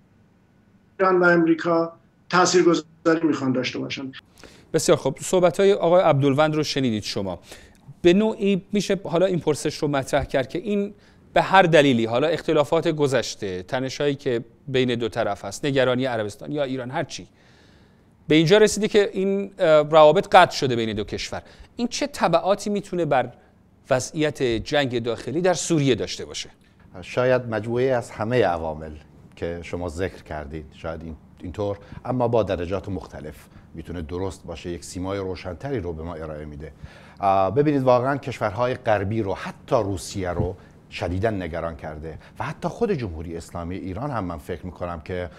Speaker 4: و امریکا تاثیرگذاری میخوان داشته باشن.
Speaker 1: بسیار خوب. صحبت‌های آقای عبدالوند رو شنیدید شما. به نوعی میشه حالا این پرسش رو مطرح کرد که این به هر دلیلی، حالا اختلافات گذشته، تنش‌هایی که بین دو طرف هست، نگرانی عربستان یا ایران، هر چی، به اینجا رسیده که این روابط قطع شده بین دو کشور. این چه تبعاتی میتونه بر وضعیت جنگ داخلی در سوریه داشته باشه؟
Speaker 2: شاید مجموعه از همه عوامل که شما ذکر کردید، شاید این اینطور، اما با درجات مختلف میتونه درست باشه، یک سیمای روشنتری رو به ما ارائه میده. ببینید واقعا کشورهای غربی رو، حتی روسیه رو شدیداً نگران کرده و حتی خود جمهوری اسلامی ایران هم من فکر میکنم که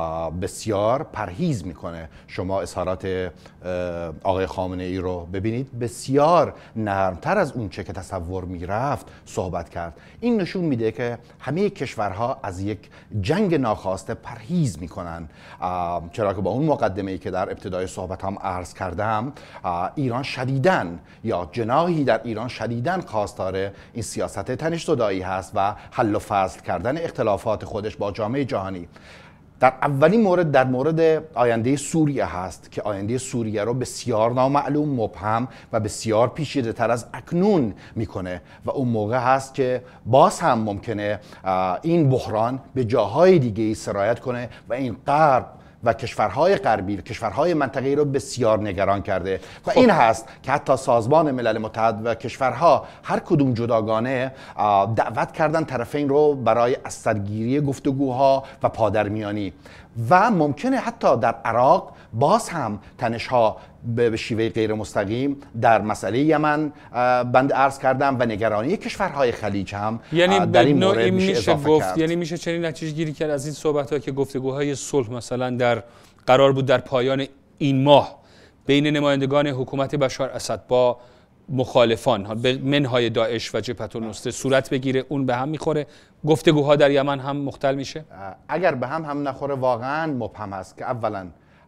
Speaker 2: بسیار پرهیز میکنه. شما اظهارات آقای خامنه ای رو ببینید، بسیار نرمتر از اون چه که تصور میرفت صحبت کرد. این نشون میده که همه کشورها از یک جنگ ناخواسته پرهیز میکنن، چرا که با اون مقدمه ای که در ابتدای صحبت هم عرض کردم، ایران شدیداً یا جناحی در ایران شدیداً خواستار این سیاست تنش دایی هست و حل و فصل کردن اختلافات خودش با جامعه جهانی. در اولین مورد در مورد آینده سوریه هست که آینده سوریه رو بسیار نامعلوم، مبهم و بسیار پیچیده تر از اکنون میکنه و اون موقع هست که باز هم ممکنه این بحران به جاهای دیگه سرایت کنه و این غرب و کشورهای غربی و کشورهای منطقه‌ای رو بسیار نگران کرده و این هست که حتی سازمان ملل متحد و کشورها هر کدوم جداگانه دعوت کردن طرفین رو برای از سرگیری گفتگوها و پادرمیانی و ممکنه حتی در عراق باز هم تنش‌ها به شیوه غیر مستقیم در مسئله یمن بند عرض کردم و نگرانی کشورهای خلیج هم
Speaker 1: یعنی
Speaker 2: در این مورد
Speaker 1: میشه,
Speaker 2: میشه
Speaker 1: گفت
Speaker 2: کرد.
Speaker 1: یعنی میشه چنین نتیجه گیری کرد از این صحبت‌ها که گفتگوهای صلح مثلا در قرار بود در پایان این ماه بین نمایندگان حکومت بشار اسد با مخالفان به منهای داعش و جبهة النصره صورت بگیره، اون به هم میخوره؟ گفتگوها در یمن هم مختل میشه؟
Speaker 2: اگر به هم هم نخوره واقعا مبهم است که اولا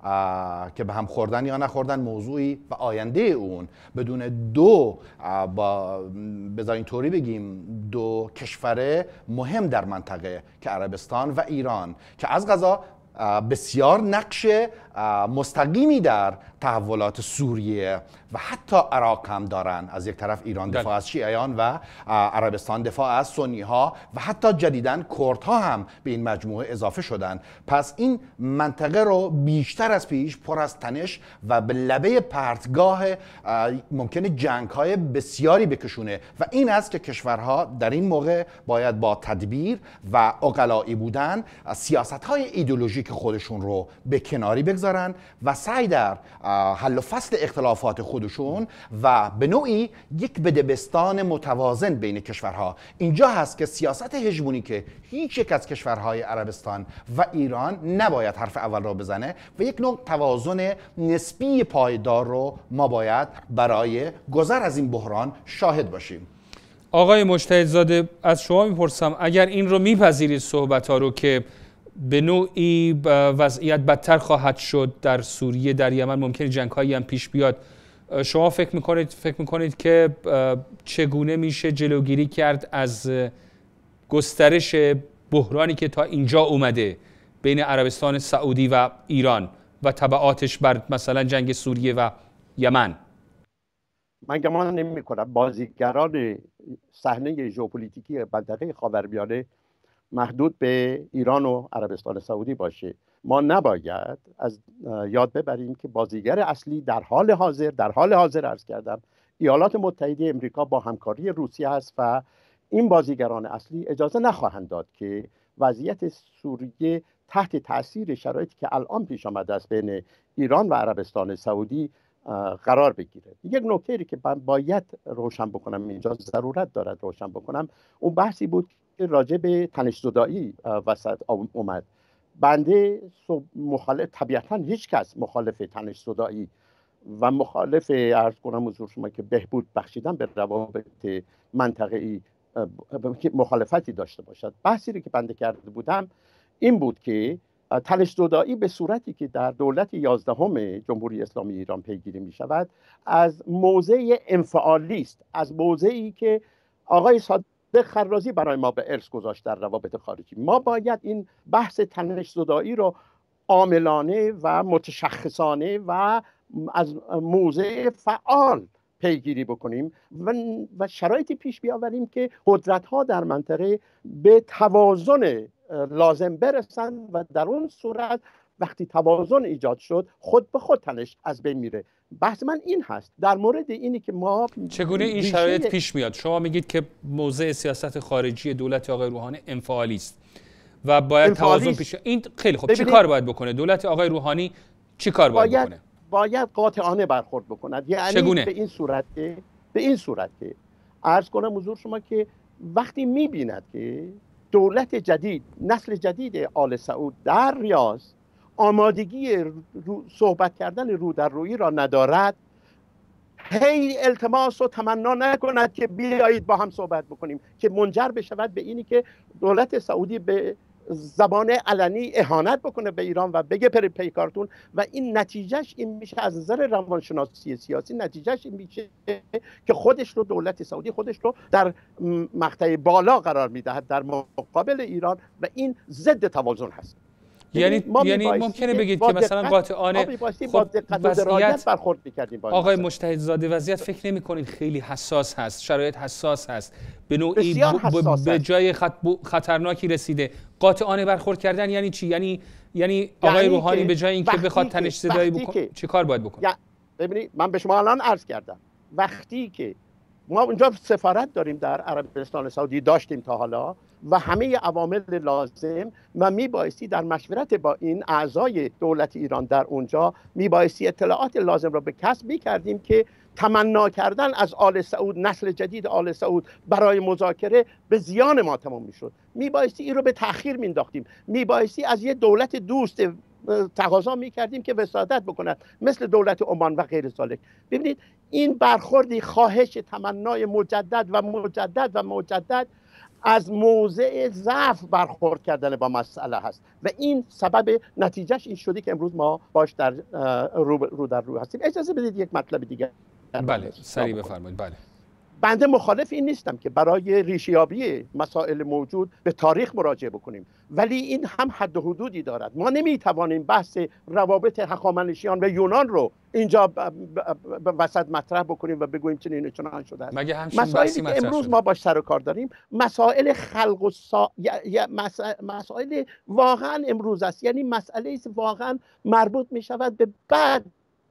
Speaker 2: که به هم خوردن یا نخوردن موضوعی و آینده اون بدون دو با بذارین طوری بگیم دو کشور مهم در منطقه که عربستان و ایران که از قضا بسیار نقش مستقیمی در تحولات سوریه و حتی عراق هم دارن. از یک طرف ایران دفاع از شیعیان و عربستان دفاع از سنی ها و حتی جدیداً کردها هم به این مجموعه اضافه شدن. پس این منطقه رو بیشتر از پیش پر از تنش و به لبه پرتگاه ممکنه جنگ های بسیاری بکشونه و این است که کشورها در این موقع باید با تدبیر و عقلایی بودن سیاست های ایدئولوژیک خودشون رو به کناری بگذارن و سعی در حل و فصل اختلافات خودشون و به نوعی یک بدبستان متوازن بین کشورها. اینجا هست که سیاست هژمونی که هیچ یک از کشورهای عربستان و ایران نباید حرف اول را بزنه و یک نوع توازن نسبی پایدار رو ما باید برای گذر از این بحران شاهد باشیم.
Speaker 1: آقای مجتهدزاده از شما میپرسم اگر این رو میپذیرید صحبت ها رو که به نوعی وضعیت بدتر خواهد شد در سوریه، در یمن ممکنه جنگ هایی هم پیش بیاد، شما فکر میکنید فکر میکنید که چگونه میشه جلوگیری کرد از گسترش بحرانی که تا اینجا اومده بین عربستان سعودی و ایران و تبعاتش بر مثلا جنگ سوریه و یمن؟
Speaker 3: من گمان نمی‌کنم بازیگران صحنه ژئوپلیتیکی منطقه خاورمیانه محدود به ایران و عربستان سعودی باشه. ما نباید از یاد ببریم که بازیگر اصلی در حال حاضر در حال حاضر عرض کردم ایالات متحده امریکا با همکاری روسیه است و این بازیگران اصلی اجازه نخواهند داد که وضعیت سوریه تحت تاثیر شرایطی که الان پیش آمده است بین ایران و عربستان سعودی قرار بگیره. یک نکته‌ای که من باید روشن بکنم اینجا، ضرورت دارد روشن بکنم، اون بحثی بود که راجع به تنش‌زدایی وسط اومد. بنده مخالف، طبیعتاً هیچ کس مخالف تنش‌زدایی و مخالف عرض کنم حضور شما که بهبود بخشیدن به روابط منطقه‌ای مخالفتی داشته باشد. بحثی که بنده کرده بودم این بود که تنش‌زدایی به صورتی که در دولت یازدهم جمهوری اسلامی ایران پیگیری می شود از موضع انفعالی است، از موضعی که آقای صادق خرازی برای ما به ارث گذاشت در روابط خارجی. ما باید این بحث تنش‌زدایی رو عاملانه و متشخصانه و از موضع فعال پیگیری بکنیم و, و شرایطی پیش بیاوریم که قدرت‌ها در منطقه به توازن لازم برسن و در اون صورت وقتی توازن ایجاد شد خود به خود تنش از بین میره. بحث من این هست در مورد اینی که ما
Speaker 1: چگونه این شرایط پیش میاد. شما میگید که موضع سیاست خارجی دولت آقای روحانی انفعالی است و باید توازن پیش. این خیلی خوب، چی کار باید بکنه دولت آقای روحانی؟ چی کار باید, باید بکنه؟
Speaker 3: باید قاطعانه برخورد بکند. یعنی چگونه؟ به این صورت که به این صورت که عرض کنم حضور شما که وقتی میبیند که دولت جدید، نسل جدید آل سعود در ریاض آمادگی رو صحبت کردن رو در رویی را ندارد، هی التماس و تمنا نکند که بیایید با هم صحبت بکنیم که منجر بشود به اینی که دولت سعودی به زبان علنی اهانت بکنه به ایران و بگه پر پیکارتون و این نتیجهش این میشه از نظر روانشناسی سیاسی، نتیجهش این میشه که خودش رو دولت سعودی خودش رو در مقطع بالا قرار میدهد در مقابل ایران و این ضد توازن هست.
Speaker 1: یعنی یعنی ممکنه بگید که مثلا قاطعانه
Speaker 3: خب وضعیت برخورد می‌کردیم.
Speaker 1: آقای مجتهدزاده وضعیت فکر نمی‌کنید خیلی حساس هست، شرایط حساس هست، به نوعی به جای خطرناکی رسیده، قاطعانه برخورد کردن یعنی چی؟ یعنی یعنی آقای یعنی روحانی به جای اینکه بخواد تنش زدایی بکنه چی کار باید بکنه؟
Speaker 3: ببینید من به شما الان عرض کردم وقتی که ما اونجا سفارت داریم در عربستان سعودی، داشتیم تا حالا و همه عوامل لازم و میبایستی در مشورت با این اعضای دولت ایران در اونجا میبایستی اطلاعات لازم را به کسب میکردیم که تمنا کردن از آل سعود، نسل جدید آل سعود برای مذاکره به زیان ما تمام میشد. میبایستی این رو به تأخیر مینداختیم، میبایستی از یه دولت دوست تقاضا میکردیم که وساطت بکند مثل دولت عمان و غیر ذالک. ببینید این برخوردی خواهش تمنای مجدد و مجدد و مجدد از موضع ضعف برخورد کردن با مسئله هست و این سبب نتیجهش این شده که امروز ما باش در رو, رو در رو هستیم. اجازه بدید یک مطلب دیگه.
Speaker 1: بله سریع بفرمایید. بله
Speaker 3: بنده مخالف این نیستم که برای ریشیابی مسائل موجود به تاریخ مراجعه بکنیم، ولی این هم حد و حدودی دارد. ما نمیتوانیم بحث روابط هخامنشیان و یونان رو اینجا وسط مطرح بکنیم و بگوییم چنین چنان شده است.
Speaker 1: مگه همچین
Speaker 3: مسائلی که امروز ما باش سر و کار داریم مسائل خلق و سا... یا... یا مسائل واقعا امروز است، یعنی مسئله است واقعا مربوط می شود به بعد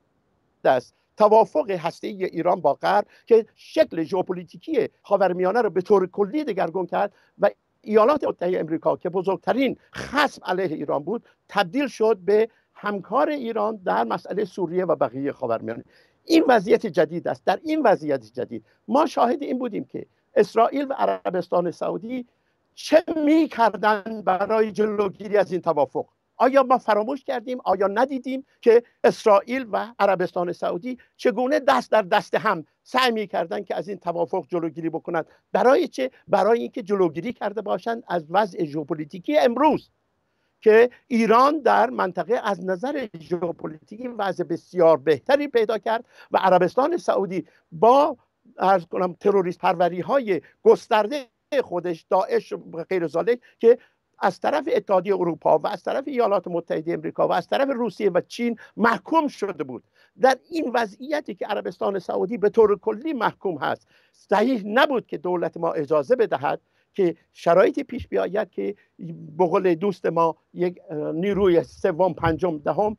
Speaker 3: است توافق هسته‌ای ایران با غرب که شکل ژئوپلیتیکی خاورمیانه رو به طور کلی دگرگون کرد و ایالات متحده آمریکا که بزرگترین خصم علیه ایران بود تبدیل شد به همکار ایران در مسئله سوریه و بقیه خاورمیانه. این وضعیت جدید است. در این وضعیت جدید ما شاهد این بودیم که اسرائیل و عربستان سعودی چه می‌کردند برای جلوگیری از این توافق. آیا ما فراموش کردیم؟ آیا ندیدیم که اسرائیل و عربستان سعودی چگونه دست در دست هم سعی می‌کردند که از این توافق جلوگیری بکنند؟ برای چه؟ برای اینکه جلوگیری کرده باشند از وضع ژئوپلیتیکی امروز که ایران در منطقه از نظر ژئوپلیتیکی وضع بسیار بهتری پیدا کرد و عربستان سعودی با عرض کنم تروریست پروری‌های گسترده خودش، داعش و غیر ذالک، که از طرف اتحادیه اروپا و از طرف ایالات متحده آمریکا و از طرف روسیه و چین محکوم شده بود. در این وضعیتی که عربستان سعودی به طور کلی محکوم هست، صحیح نبود که دولت ما اجازه بدهد که شرایطی پیش بیاید که به قول دوست ما یک نیروی سوم پنجم دهم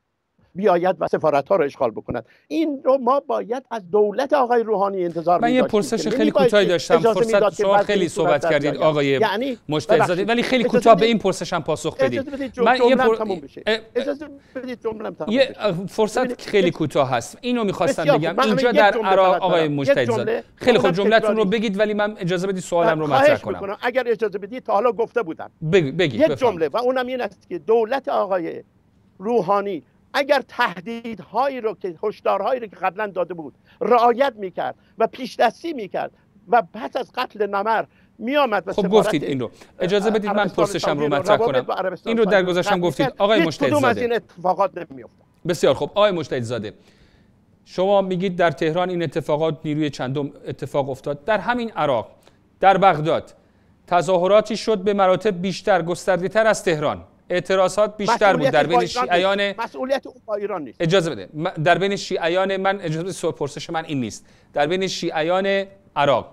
Speaker 3: بیاید و سفارت‌ها رو اشغال بکند. این رو ما باید از دولت آقای روحانی انتظار
Speaker 1: من یه پرسش خیلی کوتاهی داشتم. فرصت شما خیلی صحبت کردید آقای یعنی مجتهدزاده، ولی خیلی کوتاه به این پرسشم پاسخ بدید.
Speaker 3: من یه پر... اجازه بدید جمله‌ام تموم
Speaker 1: یه فرصت خیلی کوتاه هست. اینو می‌خواستم بگم اینجا در عراق آقای مجتهدزاده. خیلی خوب جمله‌تون رو بگید، ولی من اجازه بدید سوالم رو مطرح کنم.
Speaker 3: اگر اجازه بدید تا حالا گفته بودم.
Speaker 1: بگید
Speaker 3: یک جمله و اونم این است که دولت آقای روحانی اگر تهدیدهایی رو که هشدارهایی رو که قبلا داده بود رعایت میکرد و پیش دستی میکرد و پس از قتل نمر میآمد و
Speaker 1: خب گفتید این رو. اجازه بدید من پرسشم رو مطرح کنم. این رو در گذشتم گفتید آقای مجتهدزاده.
Speaker 3: از این اتفاقات نمیافتاد.
Speaker 1: بسیار خب آقای مجتهدزاده، شما میگید در تهران این اتفاقات نیروی چندم اتفاق افتاد. در همین عراق، در بغداد تظاهراتی شد به مراتب بیشتر، گسترده تر از تهران. اعتراضات بیشتر بود در بین شیعیان.
Speaker 3: مسئولیت اون با ایران نیست.
Speaker 1: اجازه بده. در بین شیعیان، من اجازه پرسش من این نیست. در بین شیعیان عراق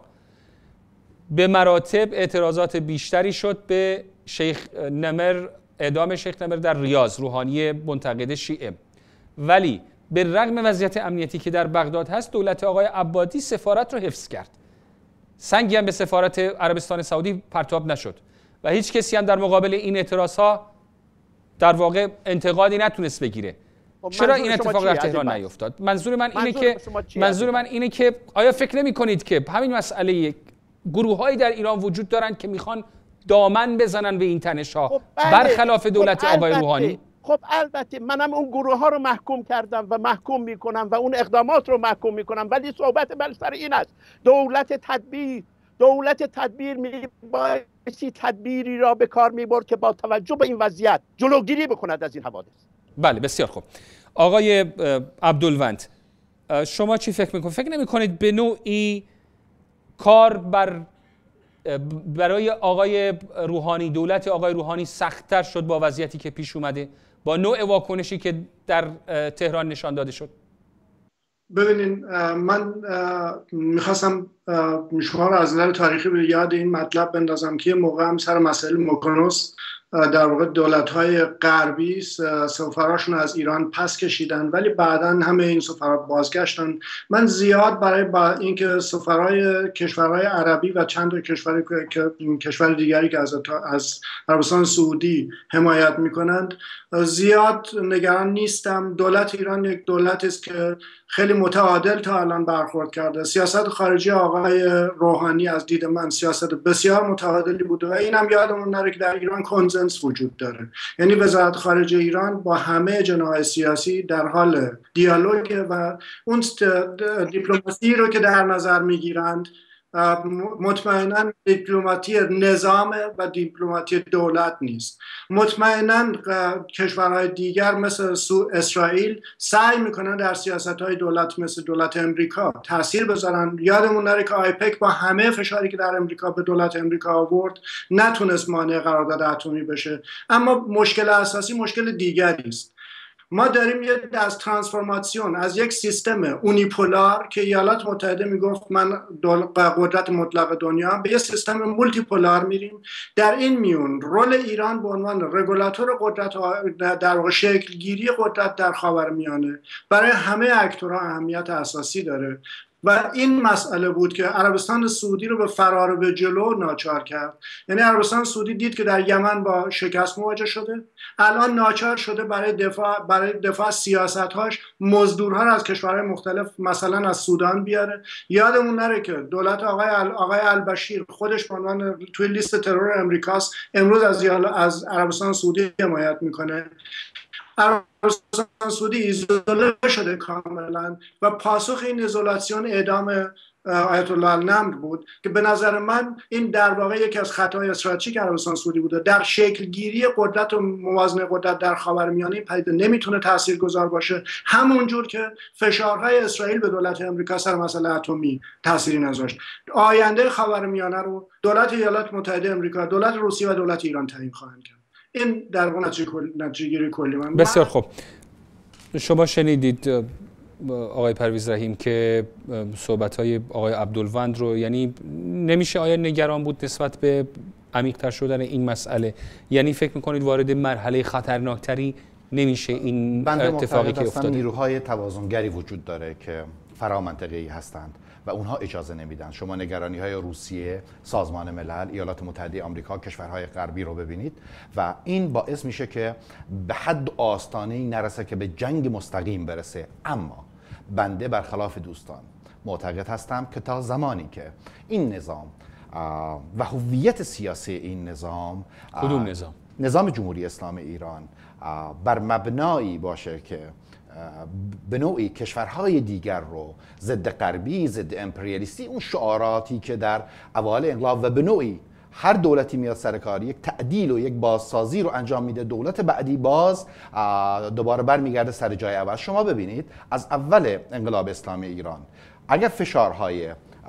Speaker 1: به مراتب اعتراضات بیشتری شد به شیخ نمر، اعدام شیخ نمر در ریاض، روحانی منتقد شیعه. ولی به رغم وضعیت امنیتی که در بغداد هست، دولت آقای عبادی سفارت رو حفظ کرد. سنگی هم به سفارت عربستان سعودی پرتاب نشد و هیچ کسی هم در مقابل این اعتراضها در واقع انتقادی نتونست بگیره. چرا این اتفاق در تهران نیفتاد؟ منظور من اینه که منظور من اینه که آیا فکر نمی کنید که همین مسئله گروه‌هایی در ایران وجود دارند که میخوان دامن بزنن به این تنش‌ها
Speaker 3: خب
Speaker 1: برخلاف دولت
Speaker 3: خب
Speaker 1: آقای روحانی؟
Speaker 3: خب البته منم اون گروه ها رو محکوم کردم و محکوم میکنم و اون اقدامات رو محکوم میکنم، ولی صحبت بر سر این است دولت تدبیر دولت تدبیر میبایستی تدبیری را به کار میبرد که با توجه به این وضعیت جلوگیری بکند از این حوادث.
Speaker 1: بله بسیار خوب. آقای عبدالوند، شما چی فکر میکنید؟ فکر نمیکنید به نوعی کار بر برای آقای روحانی، دولت آقای روحانی سخت‌تر شد با وضعیتی که پیش اومده، با نوع واکنشی که در تهران نشان داده شد؟
Speaker 4: ببینین، من میخواستم شما رو از نظر تاریخی به یاد این مطلب بندازم که موقع هم سر مسئله مکنوس در واقع دولت‌های غربی سفراشون از ایران پس کشیدن، ولی بعداً همه این سفرات بازگشتن. من زیاد برای با اینکه سفرهای کشورهای عربی و چند کشور کشور دیگری که از از عربستان سعودی حمایت میکنند زیاد نگران نیستم. دولت ایران یک دولت است که خیلی متعادل تا الان برخورد کرده. سیاست خارجی آقای روحانی از دید من سیاست بسیار متعادلی بوده و اینم یادمون نره که در ایران کنسنس وجود داره. یعنی وزارت خارجه ایران با همه جناح سیاسی در حال دیالوگ و اون دیپلماسی رو که در نظر میگیرند مطمئنا دیپلماتی نظام و دیپلماتی دولت نیست. مطمئنا کشورهای دیگر مثل اسرائیل سعی میکنن در سیاستهای دولت مثل دولت امریکا تاثیر بذارن. یادمون نره که آیپک با همه فشاری که در امریکا به دولت امریکا آورد نتونست مانع قرارداد اتمی بشه. اما مشکل اساسی مشکل دیگری است. ما داریم یه از ترانسفورماسیون از یک سیستم اونیپولار که ایالات متحده میگفت من قدرت مطلق دنیا به یه سیستم مولتی پولار میریم. در این میون رول ایران به عنوان رگولاتور قدرت در واقع شکل گیری قدرت در خاورمیانه برای همه اکتورها اهمیت اساسی داره و این مسئله بود که عربستان سعودی رو به فرار و به جلو ناچار کرد. یعنی عربستان سعودی دید که در یمن با شکست مواجه شده، الان ناچار شده برای دفاع برای دفاع سیاست‌هاش مزدورها رو از کشورهای مختلف مثلا از سودان بیاره. یادمون نره که دولت آقای ال... آقای البشیر خودش به عنوان توی لیست ترور امریکاست، امروز از از عربستان سعودی حمایت میکنه. عربستان سعودی ایزوله شده کاملا و پاسخ این ایزولاسیون اعدام آیت الله النمر بود که به نظر من این در واقع یکی از خطاهای استراتژیک عربستان سعودی بوده. در شکل گیری قدرت و موازنه قدرت در خاورمیانه پدیده نمیتونه تاثیرگذار باشه، همون جور که فشارهای اسرائیل به دولت امریکا سر مسئله اتمی تأثیری نذاشت. آینده خاورمیانه رو دولت ایالات متحده امریکا، دولت روسیه و دولت ایران تعیین خواهند کرد. این در واقع نتیجه گیری کلی من.
Speaker 1: بسیار خوب. شما شنیدید آقای پرویز رحیم که صحبت‌های آقای عبدالوند رو، یعنی نمیشه آیا نگران بود نسبت به عمیق‌تر شدن این مسئله؟ یعنی فکر می‌کنید وارد مرحله خطرناکتری نمیشه این اتفاقی که افتاده؟
Speaker 2: نیروهای توازنگری وجود داره که فرامنطقه‌ای هستند و اونها اجازه نمیدن. شما نگرانی‌های روسیه، سازمان ملل، ایالات متحده آمریکا، کشورهای غربی رو ببینید و این باعث میشه که به حد آستانه‌ای نرسه که به جنگ مستقیم برسه. اما بنده برخلاف دوستان معتقد هستم که تا زمانی که این نظام و هویت سیاسی این نظام،
Speaker 1: کدوم نظام؟
Speaker 2: نظام جمهوری اسلامی ایران بر مبنایی باشه که به نوعی کشورهای دیگر رو ضد غربی، ضد امپریالیستی، اون شعاراتی که در اوایل انقلاب و به نوعی هر دولتی میاد سر کار یک تعدیل و یک بازسازی رو انجام میده، دولت بعدی باز دوباره برمیگرده سر جای اول. شما ببینید از اول انقلاب اسلامی ایران اگر فشارهای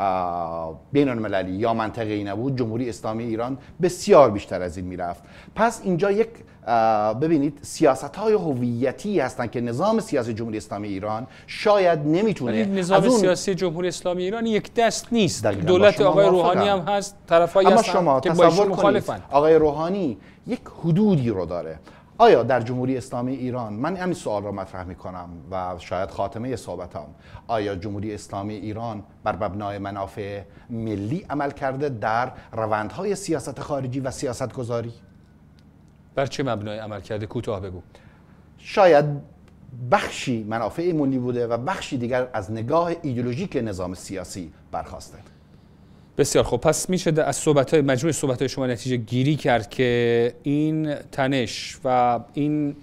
Speaker 2: بین المللی یا منطقه‌ای نبود، جمهوری اسلامی ایران بسیار بیشتر از این میرفت. پس اینجا یک ببینید سیاست‌های هویتی هستن که نظام سیاسی جمهوری اسلامی ایران شاید نمیتونه.
Speaker 1: نظام
Speaker 2: از اون...
Speaker 1: سیاسی جمهوری اسلامی ایران یک دست نیست. دولت آقای روحانی هم هست، طرفایی
Speaker 2: اما
Speaker 1: هستن
Speaker 2: شما
Speaker 1: که
Speaker 2: تصور
Speaker 1: مخالفن.
Speaker 2: آقای روحانی یک حدودی رو داره. آیا در جمهوری اسلامی ایران، من همین سوال رو مطرح میکنم و شاید خاتمه صحبتم، آیا جمهوری اسلامی ایران بر مبنای منافع ملی عمل کرده در روندهای سیاست خارجی و سیاست گذاری؟
Speaker 1: بر چه مبنای عمل کرده؟ کوتاه بگو.
Speaker 2: شاید بخشی منافع ملی بوده و بخشی دیگر از نگاه ایدئولوژیک نظام سیاسی برخواسته.
Speaker 1: بسیار خوب. پس میشه از صحبت‌های مجموع صحبت‌های شما نتیجه گیری کرد که این تنش و این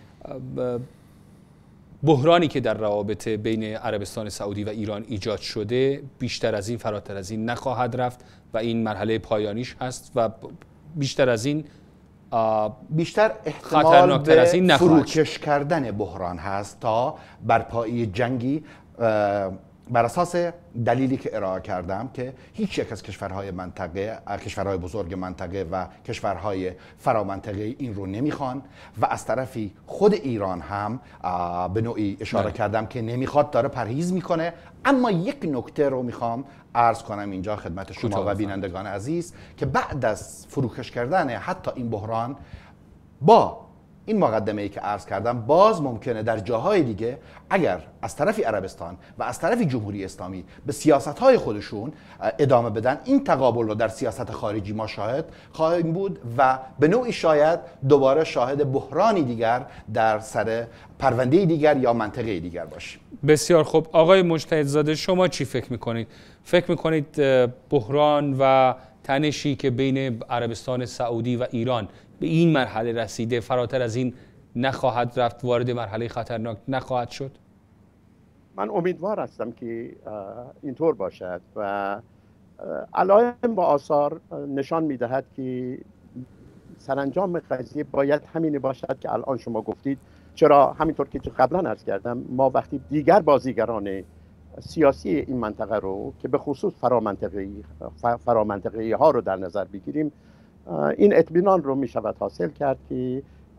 Speaker 1: بحرانی که در روابط بین عربستان سعودی و ایران ایجاد شده بیشتر از این، فراتر از این نخواهد رفت و این مرحله پایانیش هست و بیشتر از این
Speaker 2: بیشتر احتمال به فروکش کردن بحران هست تا برپایی جنگی، بر اساس دلیلی که ارائه کردم که هیچ یک از کشورهای منطقه، کشورهای بزرگ منطقه و کشورهای فرامنطقه این رو نمیخوان و از طرفی خود ایران هم به نوعی اشاره کردم که نمیخواد، داره پرهیز میکنه. اما یک نکته رو میخوام عرض کنم اینجا خدمت شما و بینندگان عزیز که بعد از فروکش کردن حتی این بحران، با این مقدمه ای که عرض کردم، باز ممکنه در جاهای دیگه اگر از طرف عربستان و از طرف جمهوری اسلامی به سیاست‌های خودشون ادامه بدن، این تقابل رو در سیاست خارجی ما شاهد خواهیم بود و به نوعی شاید دوباره شاهد بحرانی دیگر در سر پرونده دیگر یا منطقه دیگر باشیم.
Speaker 1: بسیار خوب. آقای مجتهدزاده، شما چی فکر میکنید؟ فکر میکنید بحران و تنشی که بین عربستان سعودی و ایران به این مرحله رسیده فراتر از این نخواهد رفت، وارد مرحله خطرناک نخواهد شد؟
Speaker 3: من امیدوار هستم که اینطور باشد و علائم و آثار نشان می‌دهد که سرانجام قضیه باید همین باشد که الان شما گفتید. چرا همینطور که قبلا عرض کردم، ما وقتی دیگر بازیگران سیاسی این منطقه رو که به خصوص فرامنطقه‌ای فرامنطقه‌ای ها رو در نظر بگیریم، این اطمینان رو می شود حاصل کرد که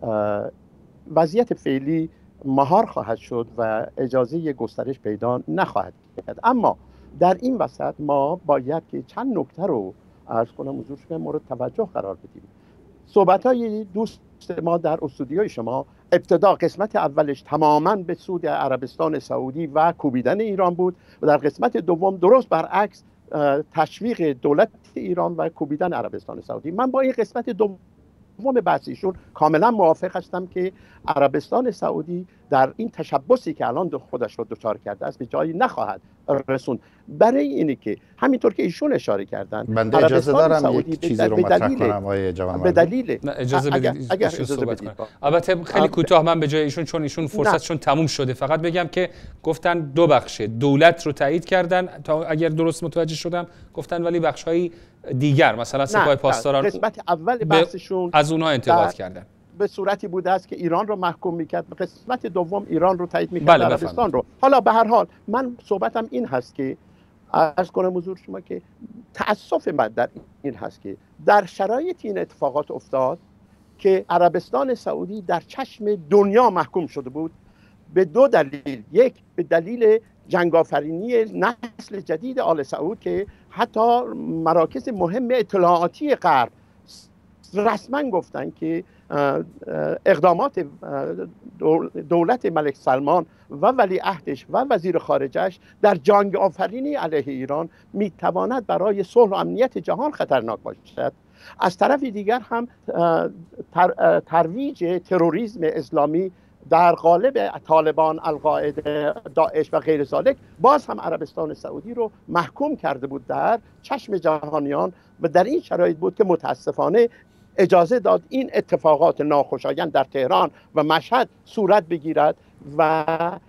Speaker 3: وضعیت فعلی مهار خواهد شد و اجازه گسترش پیدا نخواهد کرد. اما در این وسط ما باید که چند نکته رو عرض کنم حضور شما مورد توجه قرار بدیم. صحبت‌های دوست ما در استودیوی شما ابتدا قسمت اولش تماماً به سود عربستان سعودی و کوبیدن ایران بود و در قسمت دوم درست برعکس تشویق دولت ایران و کوبیدن عربستان سعودی. من با این قسمت دوم بحثیشون کاملا موافق هستم که عربستان سعودی در این تشبثی که الان خودش رو دچار کرده است به جایی نخواهد رسوند. برای اینی که همینطور که ایشون اشاره کردن،
Speaker 2: بنده اجازه دارم یک چیزی رو مطرح کنم آقای جوانمردی؟
Speaker 3: به دلیل
Speaker 1: اجازه بدید
Speaker 3: اگر, اگر اجازه
Speaker 1: صحبت
Speaker 3: بدید
Speaker 1: کنم. البته خیلی کوتاه من به جای ایشون، چون ایشون فرصتشون تموم شده، فقط بگم که گفتن دو بخشه دولت رو تایید کردن تا اگر درست متوجه شدم، گفتن ولی بخش‌های دیگر مثلا سپاه پاسداران
Speaker 3: قسمت اول بحثشون
Speaker 1: از اونها انتقاد کردن
Speaker 3: به صورتی بوده است که ایران رو محکوم میکرد، به قسمت دوم ایران رو تایید میکرد،
Speaker 1: بله
Speaker 3: عربستان رو. حالا به هر حال من صحبتم این هست که عرض کنم حضور شما که تأسف من در این هست که در شرایط این اتفاقات افتاد که عربستان سعودی در چشم دنیا محکوم شده بود به دو دلیل. یک، به دلیل جنگ‌آفرینی نسل جدید آل سعود که حتی مراکز مهم اطلاعاتی غرب رسما گفتن که اقدامات دولت ملک سلمان و ولیعهدش و وزیر خارجش در جنگ آفرینی علیه ایران میتواند برای صلح و امنیت جهان خطرناک باشد. از طرف دیگر هم تر، ترویج تروریسم اسلامی در قالب طالبان، القاعده، داعش و غیر ذالک باز هم عربستان سعودی رو محکوم کرده بود در چشم جهانیان و در این شرایط بود که متاسفانه اجازه داد این اتفاقات ناخوشایند در تهران و مشهد صورت بگیرد و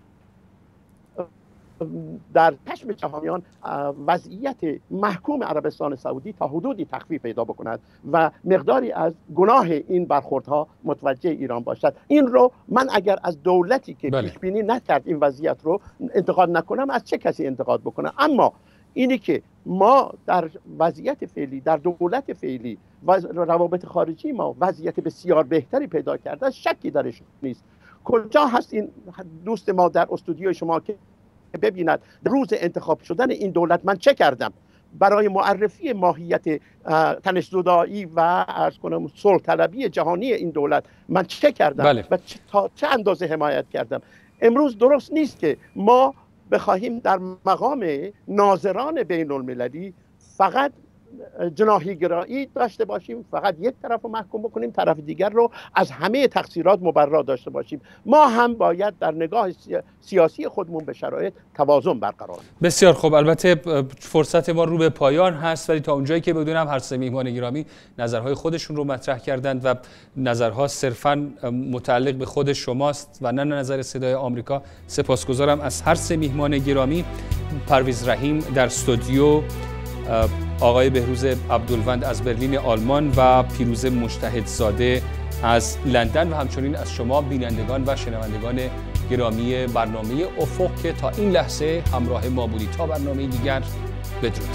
Speaker 3: در چشم جهانیان وضعیت محکوم عربستان سعودی تا حدودی تخفیف پیدا بکند و مقداری از گناه این برخوردها متوجه ایران باشد. این رو من اگر از دولتی که
Speaker 1: بله.
Speaker 3: پیش بینی نکرد این وضعیت رو انتقاد نکنم، از چه کسی انتقاد بکنم؟ اما اینی که ما در وضعیت فعلی، در دولت فعلی و روابط خارجی ما وضعیت بسیار بهتری پیدا کرده، شکی درش نیست. کجا هست این دوست ما در استودیوی شما که ببیند روز انتخاب شدن این دولت من چه کردم برای معرفی ماهیت تنش‌زدایی و عرض کنم صلح طلبی جهانی این دولت من چه کردم
Speaker 1: بله.
Speaker 3: و چه تا چه اندازه حمایت کردم؟ امروز درست نیست که ما بخواهیم در مقام ناظران بین المللی فقط جناحی گرایی داشته باشیم، فقط یک طرف رو محکوم بکنیم، طرف دیگر رو از همه تقصیرات مبرا داشته باشیم. ما هم باید در نگاه سیاسی خودمون به شرایط توازن برقرار کنیم.
Speaker 1: بسیار خوب. البته فرصت ما رو به پایان هست، ولی تا اونجایی که بدونم هر سه میهمان گرامی نظرهای خودشون رو مطرح کردند و نظرها صرفاً متعلق به خود شماست و نه نظر صدای آمریکا. سپاسگزارم از هر سه میهمان گرامی. پرویز رحیم در استودیو، آقای بهروز عبدالوند از برلین آلمان و پیروز مجتهدزاده از لندن و همچنین از شما بینندگان و شنوندگان گرامی برنامه افق که تا این لحظه همراه ما بودید. تا برنامه دیگر، بدرود.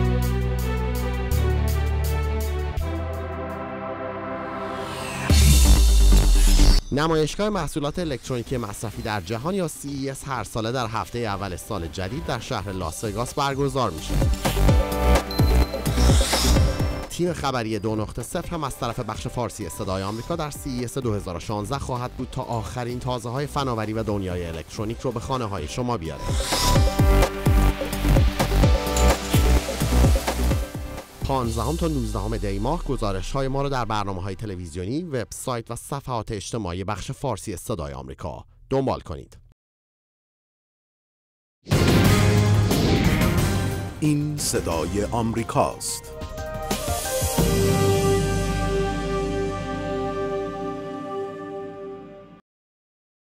Speaker 5: نمایشگاه محصولات الکترونیکی مصرفی در جهان یا سی ای اس هر ساله در هفته اول سال جدید در شهر لاس وگاس برگزار میشه. تیم خبری دو نقطه صفر هم از طرف بخش فارسی صدای آمریکا در سی ای اس دو هزار و شانزده خواهد بود تا آخرین تازه های فناوری و دنیای الکترونیک رو به خانه های شما بیاره. پانزدهم تا نوزدهم دی ماه گزارش های ما رو در برنامه های تلویزیونی، وبسایت و صفحات اجتماعی بخش فارسی صدای آمریکا دنبال کنید.
Speaker 6: این صدای آمریکاست.